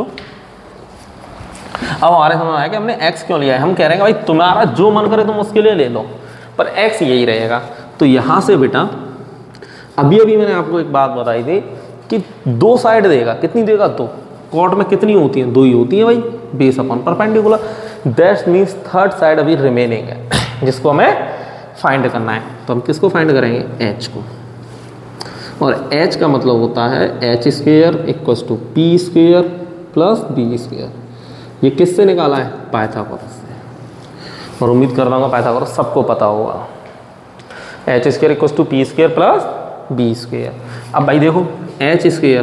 अब हमारे समझ आया कि हमने x क्यों लिया है। हम कह रहे हैं भाई तुम्हारा जो मन करे तुम उसके लिए ले लो, पर x यही रहेगा। तो यहाँ से बेटा अभी अभी मैंने आपको एक बात बताई थी कि दो साइड देगा, कितनी देगा? दो। कॉट में कितनी होती हैं? दो ही होती हैं भाई, base upon perpendicular. That means third side अभी रिमेनिंग है जिसको हमें फाइंड करना है। तो हम किसको फाइंड करेंगे? एच को। और एच का मतलब होता है H square equals to P square plus B square. ये किससे निकाला है? पाइथागोरस से। और उम्मीद कर रहा हूँ पाइथागोरस सबको पता होगा। H square equals to P square plus B square. अब भाई देखो एच स्क्वेयर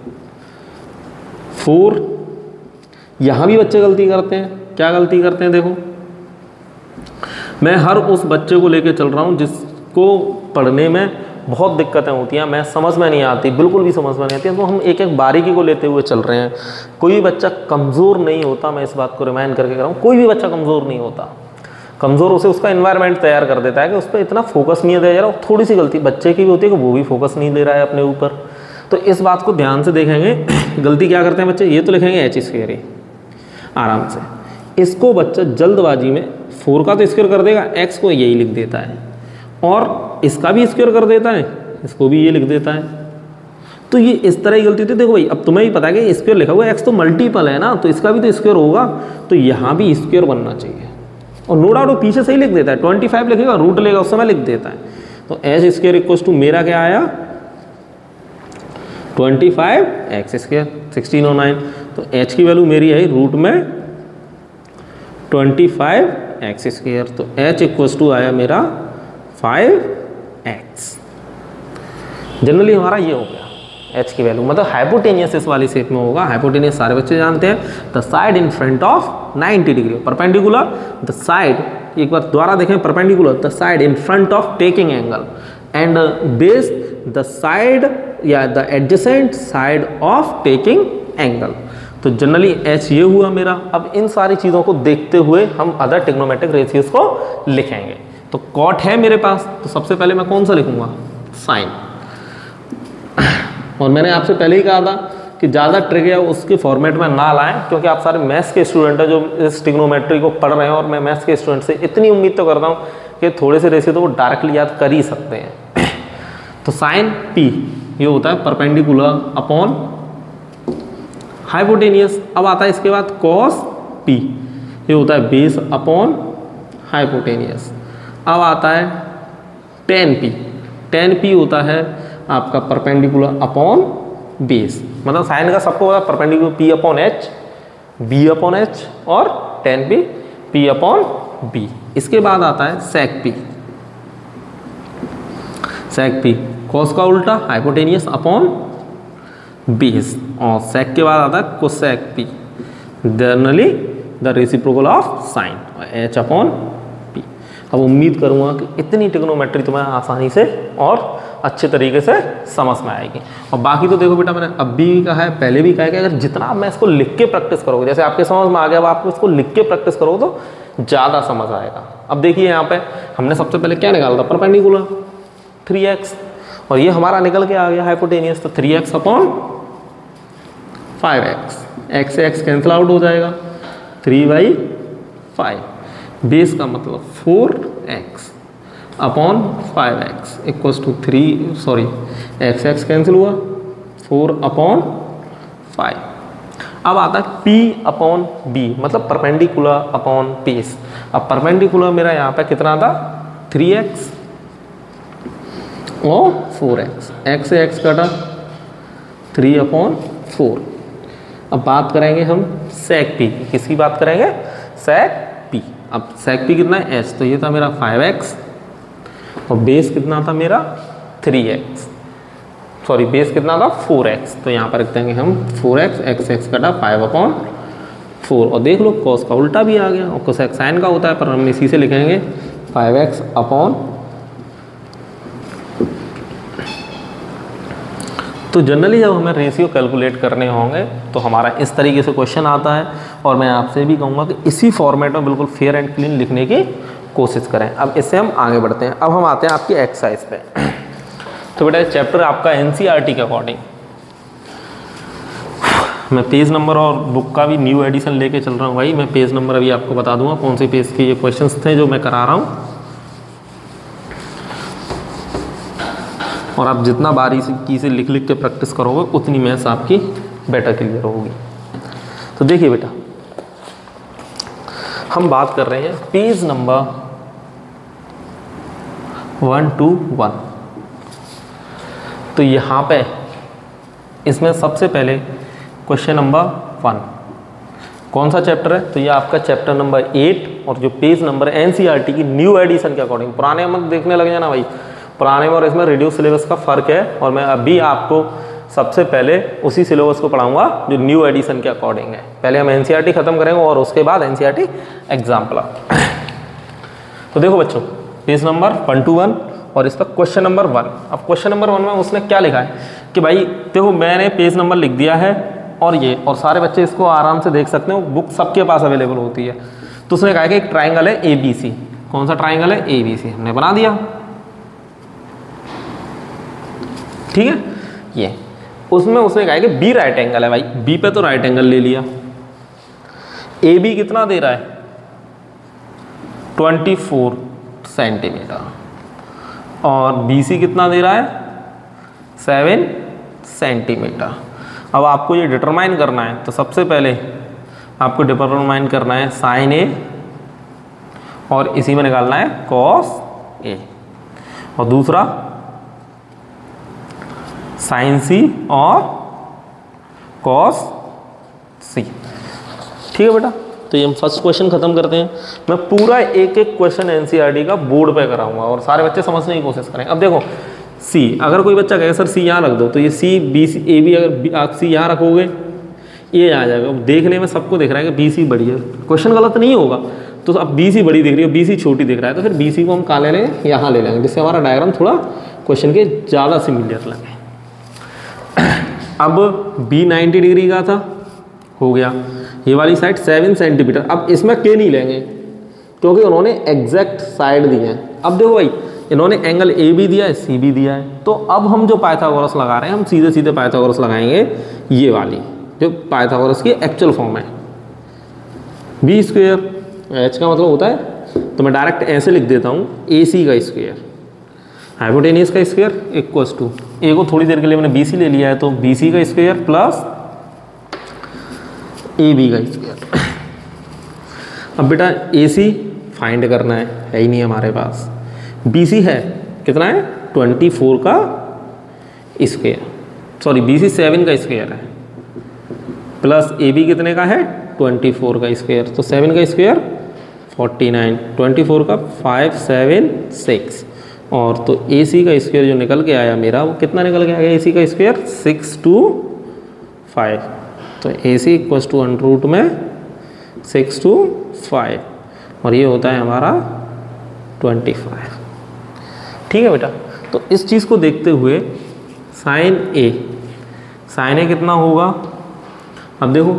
फोर, यहाँ भी बच्चे गलती करते हैं। क्या गलती करते हैं? देखो मैं हर उस बच्चे को लेके चल रहा हूँ जिसको पढ़ने में बहुत दिक्कतें होती हैं, मैं समझ में नहीं आती, बिल्कुल भी समझ में नहीं आती है, तो हम एक एक बारीकी को लेते हुए चल रहे हैं। कोई भी बच्चा कमज़ोर नहीं होता, मैं इस बात को रिमाइंड करके कह रहा हूँ, कोई भी बच्चा कमज़ोर नहीं होता। कमज़ोर उसे उसका एनवायरनमेंट तैयार कर देता है कि उस पर इतना फोकस नहीं दिया जा रहा। थोड़ी सी गलती बच्चे की भी होती है कि वो भी फोकस नहीं दे रहा है अपने ऊपर। तो इस बात को ध्यान से देखेंगे। गलती क्या करते हैं बच्चे? ये तो लिखेंगे एच स्क्वायर ही आराम से। इसको बच्चा जल्दबाजी में फोर का तो स्क्वायर कर देगा, एक्स को यही लिख देता है, और इसका भी स्क्वायर कर देता है, इसको भी ये लिख देता है। तो ये इस तरह की गलती होती है। देखो भाई अब तुम्हें ही पता है कि स्क्वायर लिखा हुआ है, एक्स तो मल्टीपल है ना, तो इसका भी तो स्क्वायर होगा, तो यहाँ भी स्क्वायर बनना चाहिए। और नो डाउट वो पीछे से ही लिख देता है, ट्वेंटी फाइव लिखेगा, रूट लेगा, उस समय लिख देता है। तो एच स्क्वायर इक्वल्स टू मेरा क्या आया? Twenty five x square sixteen ओ नाइन। तो एच की वैल्यू मेरी आई रूट में ट्वेंटी फाइव एक्स स्क्वायर। तो एच इक्वल्स टू आया मेरा फाइव एक्स। जनरली हमारा ये हो गया एच की वैल्यू, मतलब हाइपोटेनियस इस वाली शेप में होगा। हाइपोटेनियस सारे बच्चे जानते हैं, the side in front of ninety degree, perpendicular the side, एक बार दोबारा देखें, perpendicular the side in front of taking angle and base the side या the adjacent side of taking angle. तो जनरली एच ये हुआ मेरा। अब इन सारी चीज़ों को देखते हुए हम अदर ट्रिग्नोमेट्रिक रेशियोज को लिखेंगे। तो कॉट है मेरे पास, तो सबसे पहले मैं कौन सा लिखूंगा? साइन। और मैंने आपसे पहले ही कहा था कि ज़्यादा ट्रिक है उसके फॉर्मेट में ना लाएं, क्योंकि आप सारे मैथ्स के स्टूडेंट हैं जो इस ट्रिग्नोमेट्री को पढ़ रहे हैं, और मैं मैथ्स के स्टूडेंट से इतनी उम्मीद तो करता हूँ कि थोड़े से रेशियो तो वो डायरेक्टली याद कर ही सकते हैं। तो साइन पी ये होता है परपेंडिकुलर अपॉन हाइपोटेनियस। अब आता है इसके बाद कॉस पी, ये होता है बेस अपॉन हाइपोटेनियस। अब आता है टेन पी, टेन पी होता है आपका परपेंडिकुलर अपॉन बेस, मतलब साइन का सबको होता है perpendicular P upon H, B upon H और tan P P upon B. इसके बाद आता है sec P, sec P cos का उल्टा हाइपोटेनियस अपॉन बेस, और सेक के बाद आता है cosec P, generally the reciprocal of sine, H upon P. अब उम्मीद करूंगा कि इतनी ट्रिग्नोमेट्री तुम्हें आसानी से और अच्छे तरीके से समझ में आएगी। और बाकी तो देखो बेटा, मैंने अब भी कहा है, पहले भी कहा है कि अगर जितना आप मैं इसको लिख के प्रैक्टिस करोगे, जैसे आपके समझ में आ गया, अब आप इसको लिख के प्रैक्टिस करोगे तो ज़्यादा समझ आएगा। अब देखिए यहाँ पे हमने सबसे पहले क्या निकाला था? परपेंडिकुलर थ्री एक्स, और ये हमारा निकल के आ गया हाइपोटेनियस, तो three x upon five x, x से एक्स कैंसिल आउट हो जाएगा, थ्री बाई फाइव, बेस का मतलब four x upon five x equals to three, sorry x x cancel हुआ, फोर अपॉन फाइव। अब आता है P अपॉन बी, मतलब परपेंडिकुलर अपॉन बेस। अब परपेंडिकुलर मेरा यहाँ पे कितना था? थ्री एक्स और फोर एक्स, एक्स से एक्स कटा, थ्री अपॉन फोर। अब बात करेंगे हम सेक पी, किसकी बात करेंगे? Sec P. अब सेक पी कितना है? एच, तो ये था मेरा फाइव एक्स और बेस कितना था मेरा? थ्री एक्स, सॉरी बेस कितना था? फोर एक्स, तो यहाँ पर रख देंगे हम फोर एक्स, एक्स एक्स कटा फाइव अपॉन फोर, और देख लो कॉस का उल्टा भी आ गया, और कोसेक साइन का होता है, पर हम इसी से लिखेंगे फाइव एक्स अपॉन। तो जनरली जब हमें रेशियो कैलकुलेट करने होंगे तो हमारा इस तरीके से क्वेश्चन आता है, और मैं आपसे भी कहूँगा कि इसी फॉर्मेट में बिल्कुल फेयर एंड क्लीन लिखने की कोशिश करें। अब इससे हम आगे बढ़ते हैं। अब हम आते हैं आपकी एक्सरसाइज पे। तो बेटा चैप्टर आपका एनसीईआरटी के अकॉर्डिंग, मैं पेज नंबर और बुक का भी न्यू एडिशन लेके चल रहा हूँ भाई। मैं पेज नंबर अभी आपको बता दूंगा कौन से पेज के ये क्वेश्चंस थे जो मैं करा रहा हूँ। और आप जितना बारीकी से लिख लिख के प्रैक्टिस करोगे उतनी मैथ्स आपकी बेटर क्लियर होगी। तो देखिए बेटा, हम बात कर रहे हैं page number one two one. तो यहाँ पे इसमें सबसे पहले क्वेश्चन नंबर वन, कौन सा चैप्टर है? तो ये आपका चैप्टर नंबर एट, और जो पेज नंबर एनसीईआरटी की न्यू एडिशन के अकॉर्डिंग, पुराने मत देखने लग जाना भाई, पुराने में और इसमें रिड्यूस सिलेबस का फ़र्क है, और मैं अभी आपको सबसे पहले उसी सिलेबस को पढ़ाऊंगा जो न्यू एडिशन के अकॉर्डिंग है। पहले हम एनसीईआरटी खत्म करेंगे और उसके बाद एनसीईआरटी एग्जाम्पल। तो देखो बच्चों, page number one two one और इसका क्वेश्चन नंबर वन। अब क्वेश्चन नंबर वन में उसने क्या लिखा है कि भाई देखो, मैंने पेज नंबर लिख दिया है और ये, और सारे बच्चे इसको आराम से देख सकते हो, बुक सबके पास अवेलेबल होती है। तो उसने कहा कि एक ट्राइंगल है ए बी सी। कौन सा ट्राइंगल है? A B C. हमने बना दिया, ठीक है। ये उसमें उसने कहा कि बी राइट एंगल है। भाई बी पे तो राइट एंगल ले लिया। ए बी कितना दे रहा है? ट्वेंटी फोर सेंटीमीटर, और बी सी कितना दे रहा है? Seven centimetre. अब आपको ये डिटरमाइन करना है, तो सबसे पहले आपको डिटरमाइन करना है साइन ए, और इसी में निकालना है कॉस ए, और दूसरा साइन सी और कॉस सी। ठीक है बेटा, तो ये हम फर्स्ट क्वेश्चन खत्म करते हैं। मैं पूरा एक एक क्वेश्चन एनसीईआरटी का बोर्ड पे कराऊंगा और सारे बच्चे समझने की कोशिश करें। अब देखो सी, अगर कोई बच्चा कहे सर सी यहाँ रख दो, तो ये C B C A B, अगर आप सी यहाँ रखोगे ये आ जाएगा। देखने में सबको दिख रहा है कि बी सी बड़ी है, क्वेश्चन गलत नहीं होगा। तो अब बी सी बड़ी दिख रही है, बी सी छोटी दिख रहा है, तो फिर बी सी को हम कहाँ ले लें? यहाँ ले लेंगे, जिससे हमारा डायग्राम थोड़ा क्वेश्चन के ज़्यादा सिमिलर लगे। अब बी नाइन्टी डिग्री का था, हो गया। ये वाली साइड सेवन सेंटीमीटर। अब इसमें के नहीं लेंगे क्योंकि उन्होंने एग्जैक्ट साइड दी है। अब देखो भाई, इन्होंने एंगल ए भी दिया है, सी भी दिया है, तो अब हम जो पाइथागोरस लगा रहे हैं, हम सीधे सीधे पाइथागोरस लगाएंगे, ये वाली जो पाइथागोरस की एक्चुअल फॉर्म है। बी स्क्वेयर, एच का मतलब होता है, तो मैं डायरेक्ट ऐसे लिख देता हूँ, ए सी का स्क्वेयर, हाइपोटेनियस का स्क्वेयर इक्वल्स टू, ए को थोड़ी देर के लिए मैंने बी सी ले लिया है, तो बी सी का स्क्वेयर प्लस ए बी का स्क्वेयर। अब बेटा ए सी फाइंड करना है, है ही नहीं हमारे पास। बी सी है कितना है? ट्वेंटी फोर का square, sorry B C seven का स्क्वेयर है, प्लस ए बी कितने का है? ट्वेंटी फोर का स्क्वेयर, तो सेवन का square forty nine, twenty four का फाइव सेवन सिक्स, और तो ए सी का स्क्वेयर जो निकल के आया मेरा, वो कितना निकल के आया? ए सी का स्क्वेयर सिक्स टू फाइव, तो A C equal to under root में सिक्स टू फाइव, और ये होता है हमारा ट्वेंटी फाइव। ठीक है बेटा, तो इस चीज़ को देखते हुए साइन ए, साइन ए कितना होगा? अब देखो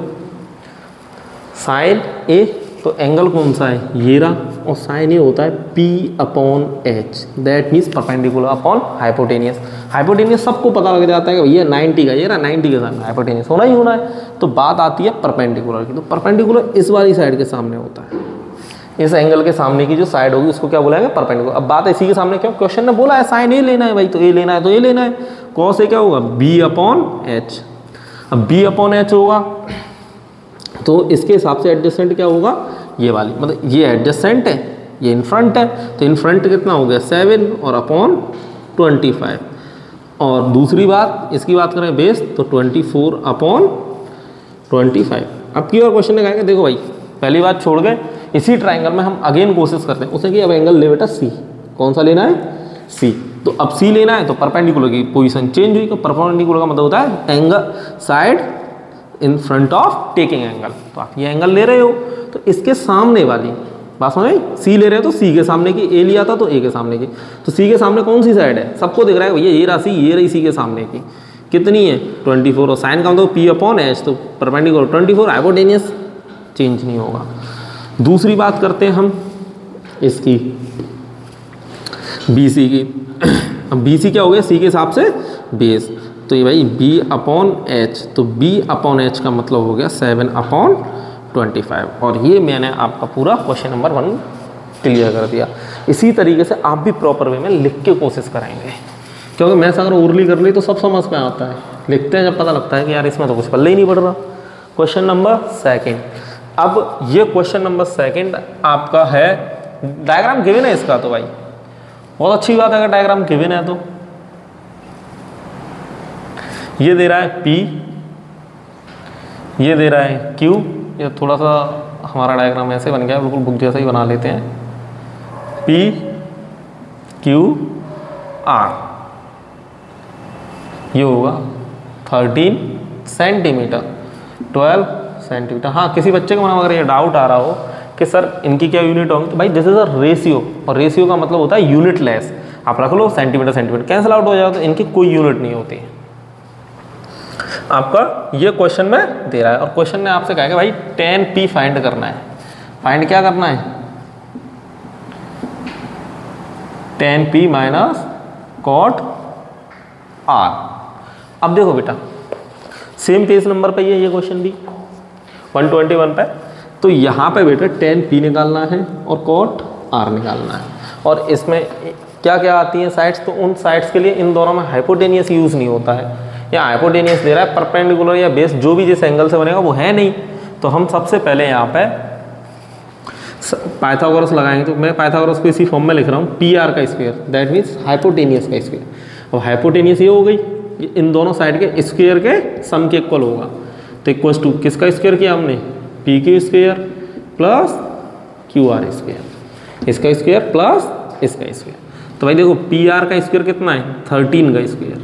साइन ए तो एंगल कौन सा है? ये रहा, और साइन ए होता है P upon H, that means perpendicular upon hypotenuse. Hypotenuse सबको पता लग जाता है कि भैया नाइन्टी का, ये रहा नाइन्टी के सामने हाइपोटेनियस होना ही होना है। तो बात आती है परपेंडिकुलर की, तो परपेंडिकुलर इस वाली साइड के सामने होता है, इस एंगल के सामने की जो साइड होगी उसको क्या बोलेंगे? परपेंडिकुलर। अब बात इसी के सामने क्यों? क्वेश्चन ने बोला है साइन ए लेना है भाई, तो ए लेना है तो ए लेना है। कॉस ए क्या होगा? B upon H. अब बी अपॉन एच होगा तो इसके हिसाब से एडजस्टेंट क्या होगा? ये वाली, मतलब ये एडजस्टेंट है, ये इन फ्रंट है, तो इन फ्रंट कितना हो गया? सेवन और अपॉन ट्वेंटी फाइव। और दूसरी बात, इसकी बात करें बेस, तो twenty four upon twenty five. अब की और क्वेश्चन ने कहा कि देखो भाई पहली बात छोड़ गए, इसी ट्राइंगल में हम अगेन कोशिश करते हैं। उसने कि अब एंगल ले बेटा सी, कौन सा लेना है? सी। तो अब सी लेना है तो परपेंडिकुलर की पोजीशन चेंज हुई, तो परपेंडिकुलर का मतलब होता है angle side in front of taking angle. तो आप ये एंगल ले रहे हो तो इसके सामने वाली बात समझ आई? सी ले रहे हो तो सी के सामने की, ए लिया था तो ए के सामने की, तो सी के सामने कौन सी साइड है? सबको दिख रहा है भैया ये राशि, ये रही सी के सामने की, कितनी है? ट्वेंटी फोर, और साइन का मतलब पी अपॉन एच, तो perpendicular twenty four, hypotenuse change नहीं होगा। दूसरी बात करते हैं हम इसकी बी सी की। अब बी सी क्या हो गया? सी के हिसाब से बेस, तो ये भाई b अपॉन एच, तो b अपॉन एच का मतलब हो गया सेवन अपॉन ट्वेंटी फाइव। और ये मैंने आपका पूरा क्वेश्चन नंबर वन क्लियर कर दिया। इसी तरीके से आप भी प्रॉपर वे में लिख के कोशिश करेंगे, क्योंकि मैथ्स अगर ओरली कर ली तो सब समझ में आता है, लिखते हैं जब पता लगता है कि यार इसमें तो कुछ पल्ले ही नहीं पड़ रहा। Question number second. अब ये क्वेश्चन नंबर सेकंड आपका है, डायग्राम गिवन है इसका, तो भाई बहुत अच्छी बात है अगर डायग्राम गिवन है तो। ये दे रहा है P, ये दे रहा है Q, ये थोड़ा सा हमारा डायग्राम ऐसे बन गया, बिल्कुल बुक जैसा ही बना लेते हैं, P Q R, ये होगा थर्टीन सेंटीमीटर, ट्वेल्व सेंटीमीटर। हाँ, किसी बच्चे को अगर ये डाउट आ रहा हो कि सर इनकी क्या यूनिट होंगी, तो भाई दिस इज अ रेशियो, और रेशियो का मतलब होता है यूनिट लेस। आप रख लो सेंटीमीटर सेंटीमीटर, कैंसिल आउट हो जाएगा, तो इनकी कोई यूनिट नहीं होती। आपका ये क्वेश्चन में दे रहा है, और क्वेश्चन ने आपसे कहा कि भाई टेन पी फाइंड करना है। फाइंड क्या करना है? Tan P minus cot R. अब देखो बेटा, सेम पेज नंबर पे ये ये क्वेश्चन भी वन ट्वेंटी वन पे, तो यहाँ पे बेटा टेन पी निकालना है और कॉट आर निकालना है। और इसमें क्या क्या आती हैं साइड्स, तो उन साइड्स के लिए इन दोनों में हाइपोटेनियस यूज़ नहीं होता है। या हाइपोटेनियस दे रहा है, परपेंडिकुलर या बेस जो भी जिस एंगल से बनेगा वो है नहीं। तो हम सबसे पहले यहाँ पे पाइथागोरस लगाएंगे। तो मैं पाइथागोरस को इसी फॉर्म में लिख रहा हूँ, पी आर का स्क्वायर, दैट मीन्स हाइपोटेनियस का स्क्वायर। और हाइपोटेनियस ये हो गई, इन दोनों साइड के स्क्वायर के सम के इक्वल होगा। तो इक्वल टू किसका स्क्वायर किया हमने? P Q square plus Q R square, इसका स्क्वायर प्लस इसका स्क्वायर। तो भाई देखो पी आर का स्क्वायर कितना है? थर्टीन का square,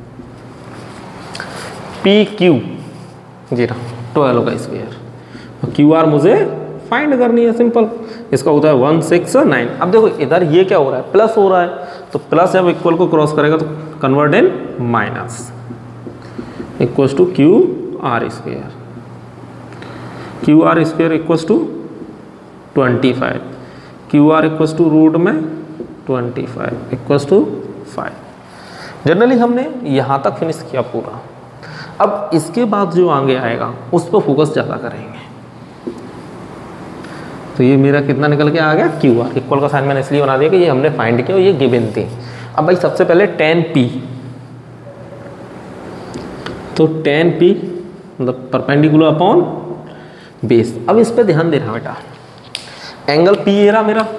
P Q zero twelve का स्क्वायर, और क्यू आर मुझे फाइंड करनी है, सिंपल। इसका होता है वन सिक्स नाइन। अब देखो इधर ये क्या हो रहा है? प्लस हो रहा है, तो प्लस जब इक्वल को क्रॉस करेगा तो convert in minus, equals to Q R square, Q R square equals to twenty five, Q R equals to root में twenty five equals to five. Generally हमने यहाँ तक फिनिश किया पूरा। अब इसके बाद जो आगे आएगा उस पर फोकस ज़्यादा करेंगे। तो ये मेरा कितना निकल के आ गया? Q R. इक्वल का साइन मैंने इसलिए बना दिया कि ये हमने फाइंड किया और ये गिवन थी। अब भाई सबसे पहले टेन पी, तो टेन पी मतलब परपेंडिकुलर अपॉन बेस। अब इस पे ध्यान देना बेटा, एंगल पी ये रहा मेरा,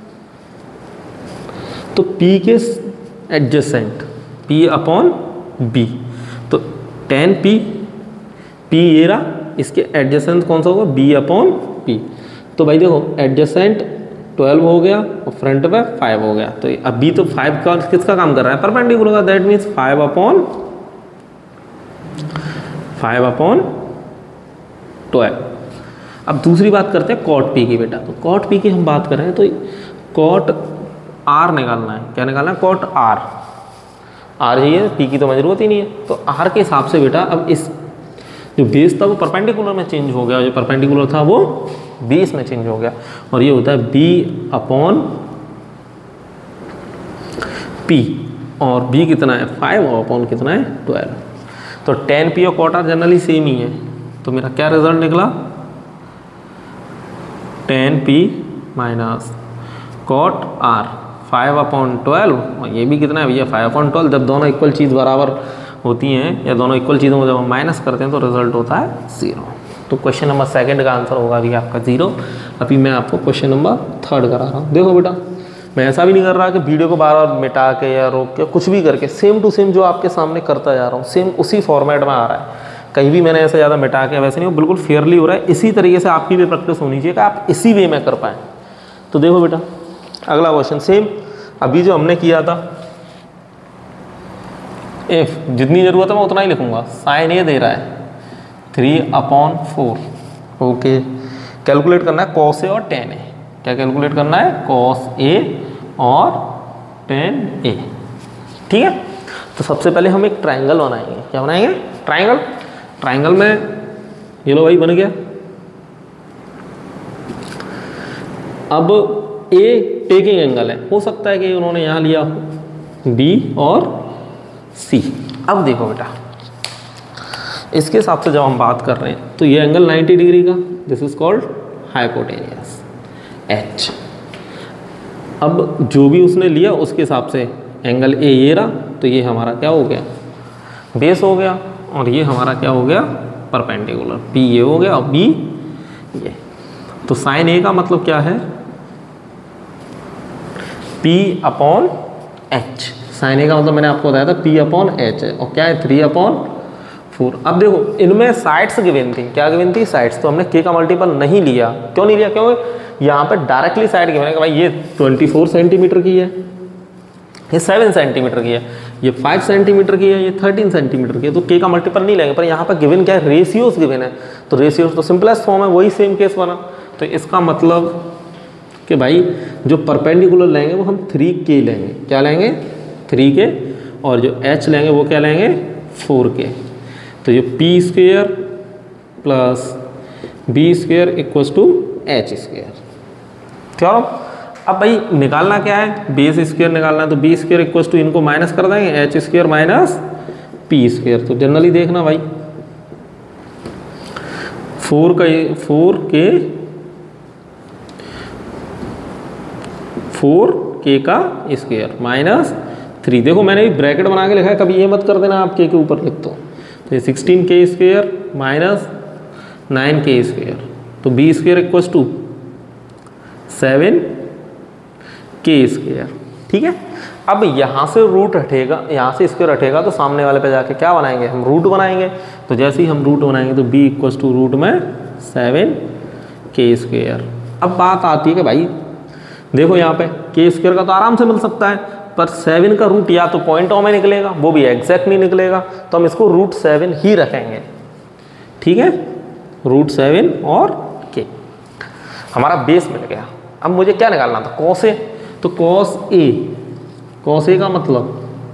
तो पी के एडजेसेंट पी अपॉन बी, तो टेन पी, पी ये रहा, इसके एडजेसेंट कौन सा होगा? B upon P. तो भाई देखो एडजेसेंट ट्वेल्व हो गया और फ्रंट पे फाइव हो गया। तो अब बी तो फाइव का किसका काम कर रहा है? परपेंडिकुलर का, that means five upon five upon twelve. अब दूसरी बात करते हैं कॉट पी की बेटा। तो कॉट पी की हम बात कर रहे हैं, तो कॉट आर निकालना है। क्या निकालना है? Cot R. आर ही है, पी की तो जरूरत ही नहीं है। तो आर के हिसाब से बेटा अब इस जो बेस था वो परपेंडिकुलर में चेंज हो गया, जो परपेंडिकुलर था वो बेस में चेंज हो गया, और ये होता है बी अपॉन पी, और बी कितना है? फाइव, और अपॉन कितना है? ट्वेल्व। तो टेन पी और कॉट आर जनरली सेम ही है। तो मेरा क्या रिजल्ट निकला? Tan P minus cot R, five upon twelve, और ये भी कितना है भैया? Five upon twelve. जब दोनों इक्वल चीज़ बराबर होती हैं या दोनों इक्वल चीज़ों को जब हम माइनस करते हैं तो रिजल्ट होता है ज़ीरो। तो क्वेश्चन नंबर सेकंड का आंसर होगा अभी आपका ज़ीरो। अभी मैं आपको क्वेश्चन नंबर थर्ड करा रहा हूँ। देखो बेटा, मैं ऐसा भी नहीं कर रहा कि वीडियो को बार बार मिटा के या रोक के, कुछ भी करके सेम टू सेम जो आपके सामने करता जा रहा हूँ, सेम उसी फॉर्मेट में आ रहा है। कहीं भी मैंने ऐसा ज़्यादा मिटा के वैसे नहीं, बिल्कुल फेयरली हो रहा है। इसी तरीके से आपकी भी प्रैक्टिस होनी चाहिए कि आप इसी वे में कर पाएँ। तो देखो बेटा, अगला क्वेश्चन सेम अभी जो हमने किया था, इफ जितनी ज़रूरत है मैं उतना ही लिखूंगा। साइन ये दे रहा है three upon four, okay. Calculate करना है कॉस ए और टेन ए। क्या कैलकुलेट करना है? कॉस ए और टेन ए, ठीक है। तो सबसे पहले हम एक ट्राइंगल बनाएंगे। क्या बनाएंगे? ट्राइंगल। ट्राइंगल में ये लो भाई बन गया। अब ए टेकिंग एंगल है, हो सकता है कि उन्होंने यहाँ लिया हो बी और सी। अब देखो बेटा, इसके हिसाब से जब हम बात कर रहे हैं तो ये एंगल नाइन्टी डिग्री का, this is called hypotenuse H. अब जो भी उसने लिया उसके हिसाब से एंगल ए ये रहा, तो ये हमारा क्या हो गया, बेस हो गया, और ये हमारा क्या हो गया, परपेंडिकुलर। पी ये हो गया और बी ये। तो साइन ए का मतलब क्या है, P upon H. Sine A का मतलब मैंने आपको बताया था पी अपॉन एच है, और क्या है, थ्री अपॉन फोर। अब देखो इनमें साइड्स गिवन थी, क्या गिवन थी, साइड्स। तो हमने के का मल्टीपल नहीं लिया, क्यों नहीं लिया, क्योंकि यहाँ पे डायरेक्टली साइड गिवन है कि भाई ये चौबीस सेंटीमीटर की है, ये सात सेंटीमीटर की है, ये पाँच सेंटीमीटर की है, ये तेरह सेंटीमीटर की है, तो के का मल्टीपल नहीं लेंगे। पर यहाँ पर गिवन क्या है, रेशियोज गिवन है, तो रेशियोज तो सिंपलेस्ट फॉर्म है, वही सेम केस बना। तो इसका मतलब कि भाई जो परपेंडिकुलर लेंगे वो हम थ्री के लेंगे, क्या लेंगे, थ्री के, और जो एच लेंगे वो क्या लेंगे, फोर के। तो ये P square plus B square equals to H square. क्या, अब भाई निकालना क्या है, बेस स्क्वायर निकालना है, तो बी स्क्वायर इक्वल्स टू इनको माइनस कर देंगे, H square minus P square. तो जनरली देखना भाई फोर का फोर के फोर के का स्क्वायर माइनस थ्री। देखो मैंने भी ब्रैकेट बना के लिखा है, कभी ये मत कर देना आप के के ऊपर लिख दो। तो ये सिक्सटीन के स्क्वायर माइनस नाइन के स्क्वायर, तो B square equals to seven के स्क्वायर। ठीक है, अब यहाँ से रूट हटेगा, यहाँ से स्क्वायर हटेगा, तो सामने वाले पे जाके क्या बनाएंगे, हम रूट बनाएंगे। तो जैसे ही हम रूट बनाएंगे तो b इक्वल्स टू रूट में सेवन के स्क्वायर। अब बात आती है कि भाई देखो यहाँ पे के स्क्वायर का तो आराम से मिल सकता है, पर सेवन का रूट या तो पॉइंटों में निकलेगा, वो भी एग्जैक्ट नहीं निकलेगा, तो हम इसको रूट सेवन ही रखेंगे। ठीक है, रूट सेवन और के, हमारा बेस मिल गया। अब मुझे क्या निकालना था, कॉस ए। तो कॉस ए, कॉस ए का मतलब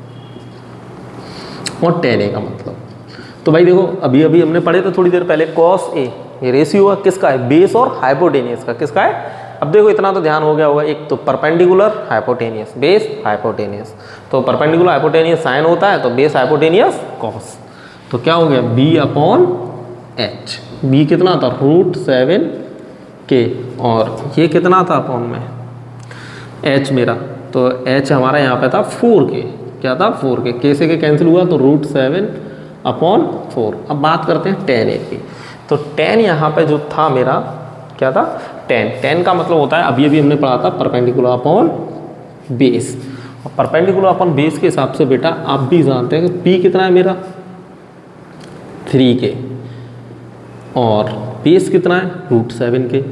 और टेन ए का मतलब। तो भाई देखो अभी अभी हमने पढ़े थे थोड़ी देर पहले, कॉस ए ये रेशियो है किसका है, बेस और हाइपोटेनियस का, किसका है। अब देखो इतना तो ध्यान हो गया होगा, एक तो परपेंडिकुलर हाइपोटेनियस, बेस हाइपोटेनियस। तो परपेंडिकुलर हाइपोटेनियस साइन होता है, तो बेस हाइपोटेनियस कॉस। तो क्या हो गया, बी अपॉन एच। बी कितना था, रूट सेवन के, और ये कितना था अपॉन में, एच मेरा, तो एच हमारा यहाँ पे था फोर के। क्या था, फोर के। के से के कैंसिल हुआ, तो रूट सेवन अपॉन फोर। अब बात करते हैं टेन ए की। तो टेन यहाँ पे जो था मेरा, क्या था, टेन। टेन का मतलब होता है, अभी अभी हमने पढ़ा था, परपेंडिकुलर अपॉन बेस। और परपेंडिकुलर अपॉन बेस के हिसाब से बेटा आप भी जानते हैं कि पी कितना है मेरा, थ्री के, और बेस कितना है, रूट सेवन के।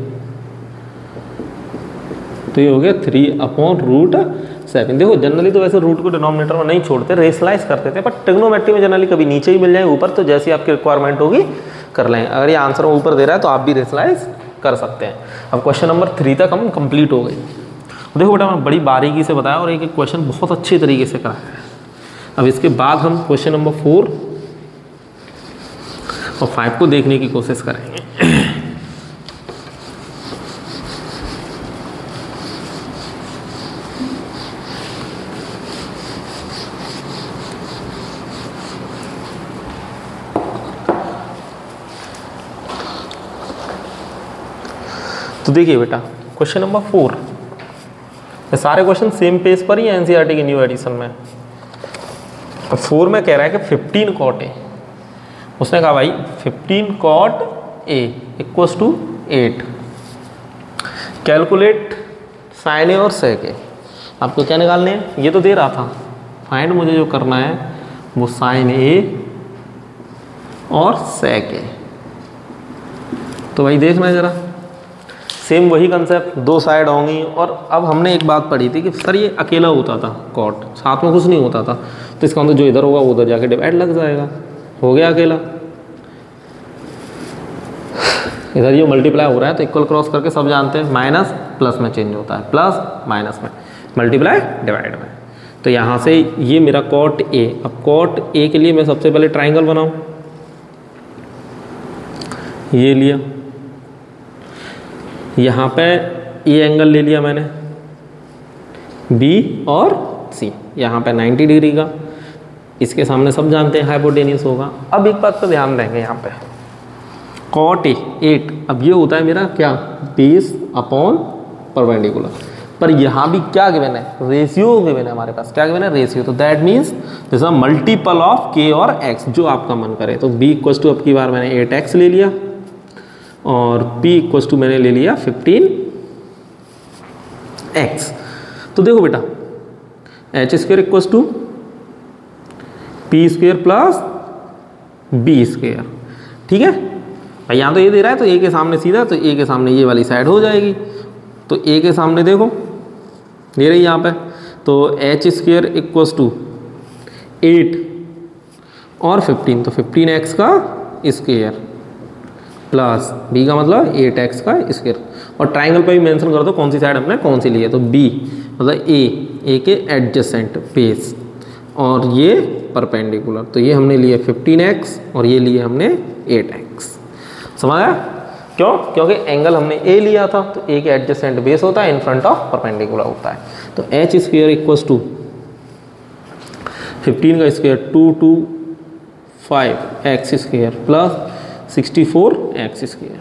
तो ये हो गया थ्री अपॉन रूट सेवन। देखो जनरली तो वैसे रूट को डिनोमिनेटर में नहीं छोड़ते, रेशनलाइज करते थे, पर ट्रिग्नोमेट्री में जनरली कभी नीचे ही मिल जाए, ऊपर तो जैसी आपकी रिक्वायरमेंट होगी कर लें। अगर ये आंसर ऊपर दे रहा है तो आप भी रेशनलाइज कर सकते हैं। अब क्वेश्चन नंबर थ्री तक हम कंप्लीट हो गए। देखो बेटा मैंने बड़ी बारीकी से बताया और एक एक क्वेश्चन बहुत अच्छे तरीके से कराया है। अब इसके बाद हम क्वेश्चन नंबर फोर और फाइव को देखने की कोशिश करेंगे। तो देखिए बेटा क्वेश्चन नंबर फोर, ये सारे क्वेश्चन सेम पेज पर ही है एनसीईआरटी के न्यू एडिशन में। फोर में कह रहा है कि फिफ्टीन कॉट ए, उसने कहा भाई fifteen cot A equals to eight, calculate sine A और सेक ए। आपको क्या निकालने हैं, ये तो दे रहा था, फाइंड मुझे जो करना है वो साइन ए और सेक ए। तो भाई देखना है जरा, सेम वही कंसेप्ट, दो साइड होंगी। और अब हमने एक बात पढ़ी थी कि सर ये अकेला होता था कॉट, साथ में कुछ नहीं होता था, तो इसका मतलब जो इधर होगा वो उधर जाके डिवाइड लग जाएगा, हो गया अकेला। इधर ये मल्टीप्लाई हो रहा है तो इक्वल क्रॉस करके सब जानते हैं माइनस प्लस में चेंज होता है, प्लस माइनस में, मल्टीप्लाई डिवाइड में। तो यहाँ से ये मेरा कॉट ए। अब कॉट ए के लिए मैं सबसे पहले ट्राइंगल बनाऊँ, ये लिया, यहाँ पे ये एंगल ले लिया मैंने बी और सी, यहाँ पे नाइन्टी डिग्री का, इसके सामने सब जानते हैं हाइपोटेनियस होगा। अब एक बात पर ध्यान देंगे, यहाँ पे कॉट ए एट, अब ये होता है मेरा क्या, बेस अपॉन परपेंडिकुलर। पर यहाँ भी क्या गिवन है, रेशियो गिवन है हमारे पास, क्या गिवन है, रेशियो। तो that means this are multiple of के और एक्स, जो आपका मन करे। तो बी इक्वल टू अब की बार मैंने एट एक्स ले लिया और पी इक्वल टू मैंने ले लिया फिफ्टीन एक्स। तो देखो बेटा H square equal to P square plus B square, ठीक है भाई। यहाँ तो ये दे रहा है तो ए के सामने सीधा, तो ए के सामने ये वाली साइड हो जाएगी। तो ए के सामने देखो दे रही यहाँ पे, तो H square equals to eight और फिफ्टीन, तो फिफ्टीन एक्स का स्क्वेयर प्लस बी का मतलब एट एक्स का स्क्वेयर। और ट्राइंगल पे भी मेंशन कर दो कौन सी साइड हमने कौन सी ली है, तो बी मतलब ए, ए के एडजेसेंट बेस और ये परपेंडिकुलर। तो ये हमने लिए फिफ्टीन एक्स और ये लिए हमने एट एक्स। समझ आया क्यों? क्योंकि एंगल हमने ए लिया था, तो ए के एडजेसेंट बेस होता है, इन फ्रंट ऑफ परपेंडिकुलर होता है। तो H square equals to fifteen का square two two five x square plus sixty four x square,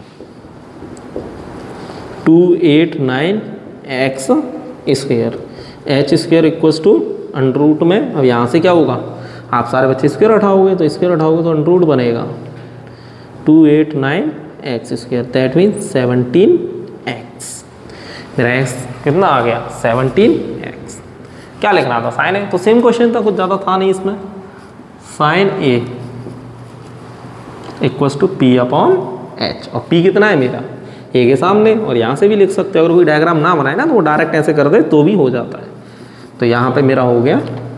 two eight nine x square. H square equals to under root में, अब यहाँ से क्या होगा, आप सारे बच्चे स्क्वेयर उठाओगे तो स्क्वेयर उठाओगे तो अंडर रूट बनेगा two eight nine x square, that means seventeen x. मेरा एक्स कितना आ गया, सेवनटीन एक्स। क्या लिखना था, साइन ए। तो सेम क्वेश्चन था, कुछ ज़्यादा था नहीं इसमें। Sine A equals to P upon H, और पी कितना है मेरा, ए के सामने। और यहाँ से भी लिख सकते हो, अगर कोई डायग्राम ना बनाए ना तो वो डायरेक्ट ऐसे कर दे तो भी हो जाता है। तो यहाँ पे मेरा हो गया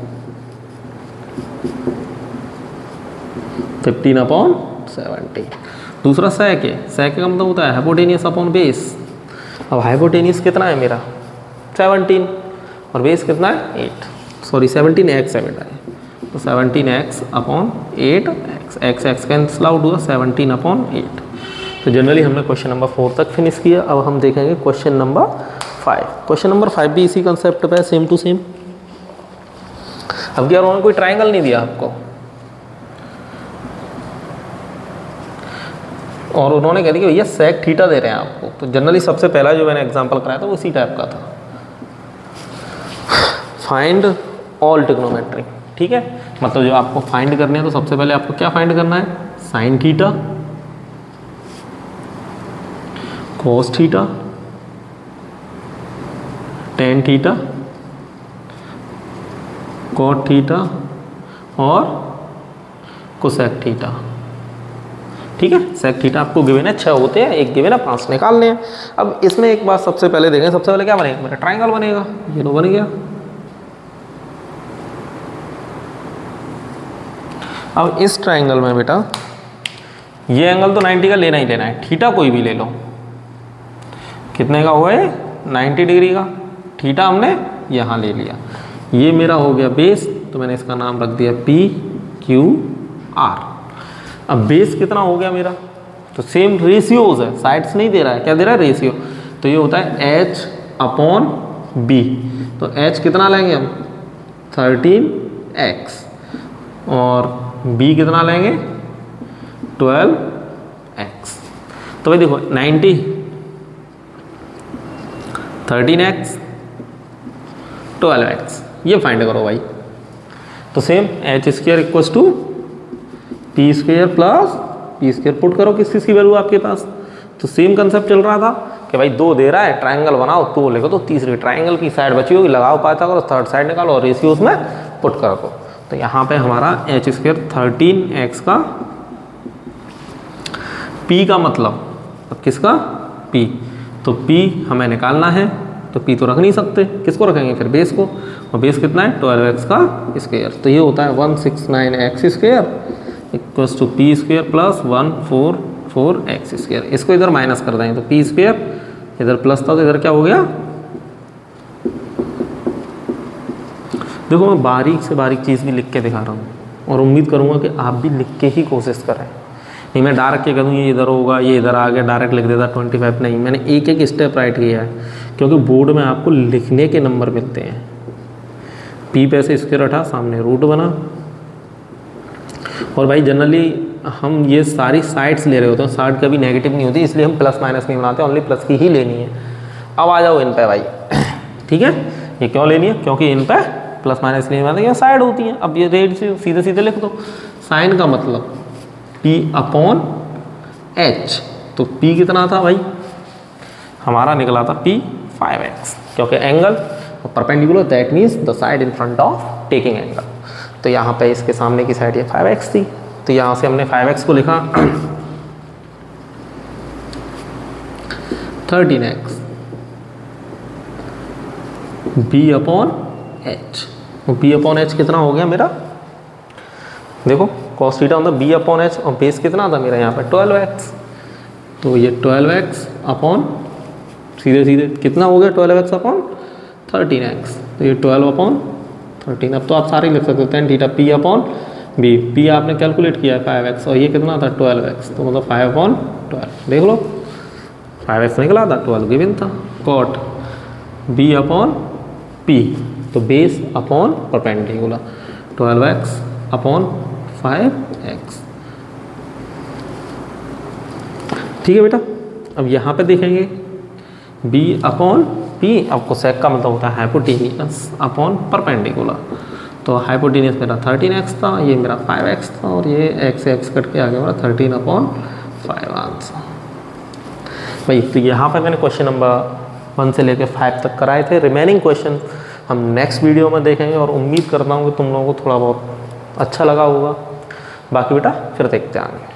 फिफ्टीन अपॉन सेवनटीन। दूसरा सेक है, सेक का मतलब होता है हाइपोटेनियस अपॉन बेस। अब हाइपोटेनियस कितना है मेरा, सेवनटीन, और बेस कितना है, एट, सॉरी सेवनटीन एक्स है बेटा। तो seventeen x upon eight x, x x cancel out हुआ, सेवनटीन अपॉन एट। तो जनरली हमने क्वेश्चन नंबर फोर तक फिनिश किया। अब हम देखेंगे question number five. Question number five भी इसी कंसेप्ट पे है, सेम टू सेम। अब क्या उन्होंने कोई ट्राइंगल नहीं दिया आपको, और उन्होंने कह दिया भैया सेक थीटा दे रहे हैं आपको। तो जनरली सबसे पहला जो मैंने एग्जांपल कराया था वो इसी टाइप का था, फाइंड ऑल ट्रिग्नोमेट्री, ठीक है। मतलब जो आपको फाइंड करने हैं तो सबसे पहले आपको क्या फाइंड करना है, sine theta, cos theta, tan theta, cot theta और कोसेक थीटा, ठीक है। सेक थीटा आपको गिवन है छः होते हैं, एक गिवन है पाँच निकालने हैं। अब इसमें एक बात सबसे पहले देखें, सबसे पहले क्या बनेगा, मेरा ट्राइंगल बनेगा, ये लो बन गया। अब इस ट्राइंगल में बेटा ये एंगल तो नाइन्टी का लेना ही लेना है, थीटा कोई भी ले लो। कितने का हुआ है, नाइन्टी डिग्री का। थीटा हमने यहाँ ले लिया, ये मेरा हो गया बेस, तो मैंने इसका नाम रख दिया पी क्यू आर। अब बेस कितना हो गया मेरा, तो सेम रेशियोज है, साइड्स नहीं दे रहा है, क्या दे रहा है, रेशियो। तो ये होता है एच अपॉन बी। तो एच कितना लेंगे हम, थर्टीन एक्स, और बी कितना लेंगे, ट्वेल्व एक्स। तो भाई देखो ninety, thirteen x, twelve x, ये फाइंड करो भाई। तो same H square equals to P square plus P square, put करो किस किस की वैल्यू आपके पास। तो सेम कंसेप्ट चल रहा था कि भाई दो दे रहा है, ट्राइंगल बनाओ, तो लिखो, तो तीसरी ट्राइंगल की साइड बची होगी, लगाओ पाता करो, थर्ड साइड निकालो और रेशियो उसमें पुट कर दो। तो यहाँ पे हमारा एच स्क्वेयर थर्टीन एक्स का, पी का मतलब अब किसका, पी, तो पी हमें निकालना है, तो पी तो रख नहीं सकते, किसको रखेंगे फिर, बेस को। और बेस कितना है, ट्वेल्व एक्स का स्क्वेयर। तो ये होता है one six nine x square equals to P square plus one four four x square. इसको इधर माइनस कर देंगे, तो पी स्क्वेयर इधर प्लस था तो इधर क्या हो गया। देखो मैं बारीक से बारीक चीज़ भी लिख के दिखा रहा हूँ, और उम्मीद करूँगा कि आप भी लिख के ही कोशिश करें। नहीं मैं डायरेक्ट के करूँ ये इधर होगा, ये इधर आ गया, डायरेक्ट लिख देता ट्वेंटी फाइव, नहीं, मैंने एक एक स्टेप राइट किया है, क्योंकि बोर्ड में आपको लिखने के नंबर मिलते हैं। पी पे से स्क्वायर हटा, सामने रूट बना। और भाई जनरली हम ये सारी साइड्स ले रहे होते हैं, साइड कभी नेगेटिव नहीं होती, इसलिए हम प्लस माइनस नहीं बनाते, ओनली प्लस की ही लेनी है। अब आ जाओ इन पे भाई, ठीक है, ये क्यों लेनी है, क्योंकि इन पे प्लस माइनस लेने वाले ये साइड होती हैं। अब ये रेट से सीधे सीधे लिख दो, साइन का मतलब P अपॉन एच, तो P कितना था भाई हमारा निकला था P फाइव एक्स, क्योंकि angle perpendicular that means the side in front of taking angle. तो यहाँ पे इसके सामने की साइड ये फाइव एक्स थी, तो यहाँ से हमने फाइव एक्स को लिखा thirteen X B upon H. B upon H कितना हो गया मेरा, देखो कॉस थीटा होता बी अपॉन एच और बेस कितना था मेरा यहाँ पे ट्वेल्व एक्स, तो ये ट्वेल्व एक्स अपॉन सीधे सीधे कितना हो गया twelve X upon thirteen X, तो ये ट्वेल्व अपॉन थर्टीन। अब तो आप सारे लिख सकते हो tan theta P upon B, P आपने कैलकुलेट किया है फाइव एक्स और ये कितना था ट्वेल्व एक्स, तो मतलब फाइव अपॉन ट्वेल्व, देख लो फाइव एक्स निकला था, ट्वेल्व गिवन था। कॉट बी अपॉन पी, तो base upon perpendicular, twelve X upon five X. ठीक है बेटा, अब यहाँ पे देखेंगे b अपॉन पी, अब कोसेक का मतलब होता है हाइपोटेनियस अपॉन परपेंडिकुलर, तो हाइपोटेनियस मेरा थर्टीन एक्स था, ये मेरा फाइव एक्स था और ये x x कट के आ गया मेरा थर्टीन अपॉन फाइव आंसर। भाई तो यहाँ पे मैंने क्वेश्चन नंबर वन से लेकर फाइव तक कराए थे, रिमेनिंग क्वेश्चन हम नेक्स्ट वीडियो में देखेंगे और उम्मीद करता हूँ कि तुम लोगों को थोड़ा बहुत अच्छा लगा होगा। बाकी बेटा फिर देखते आएंगे।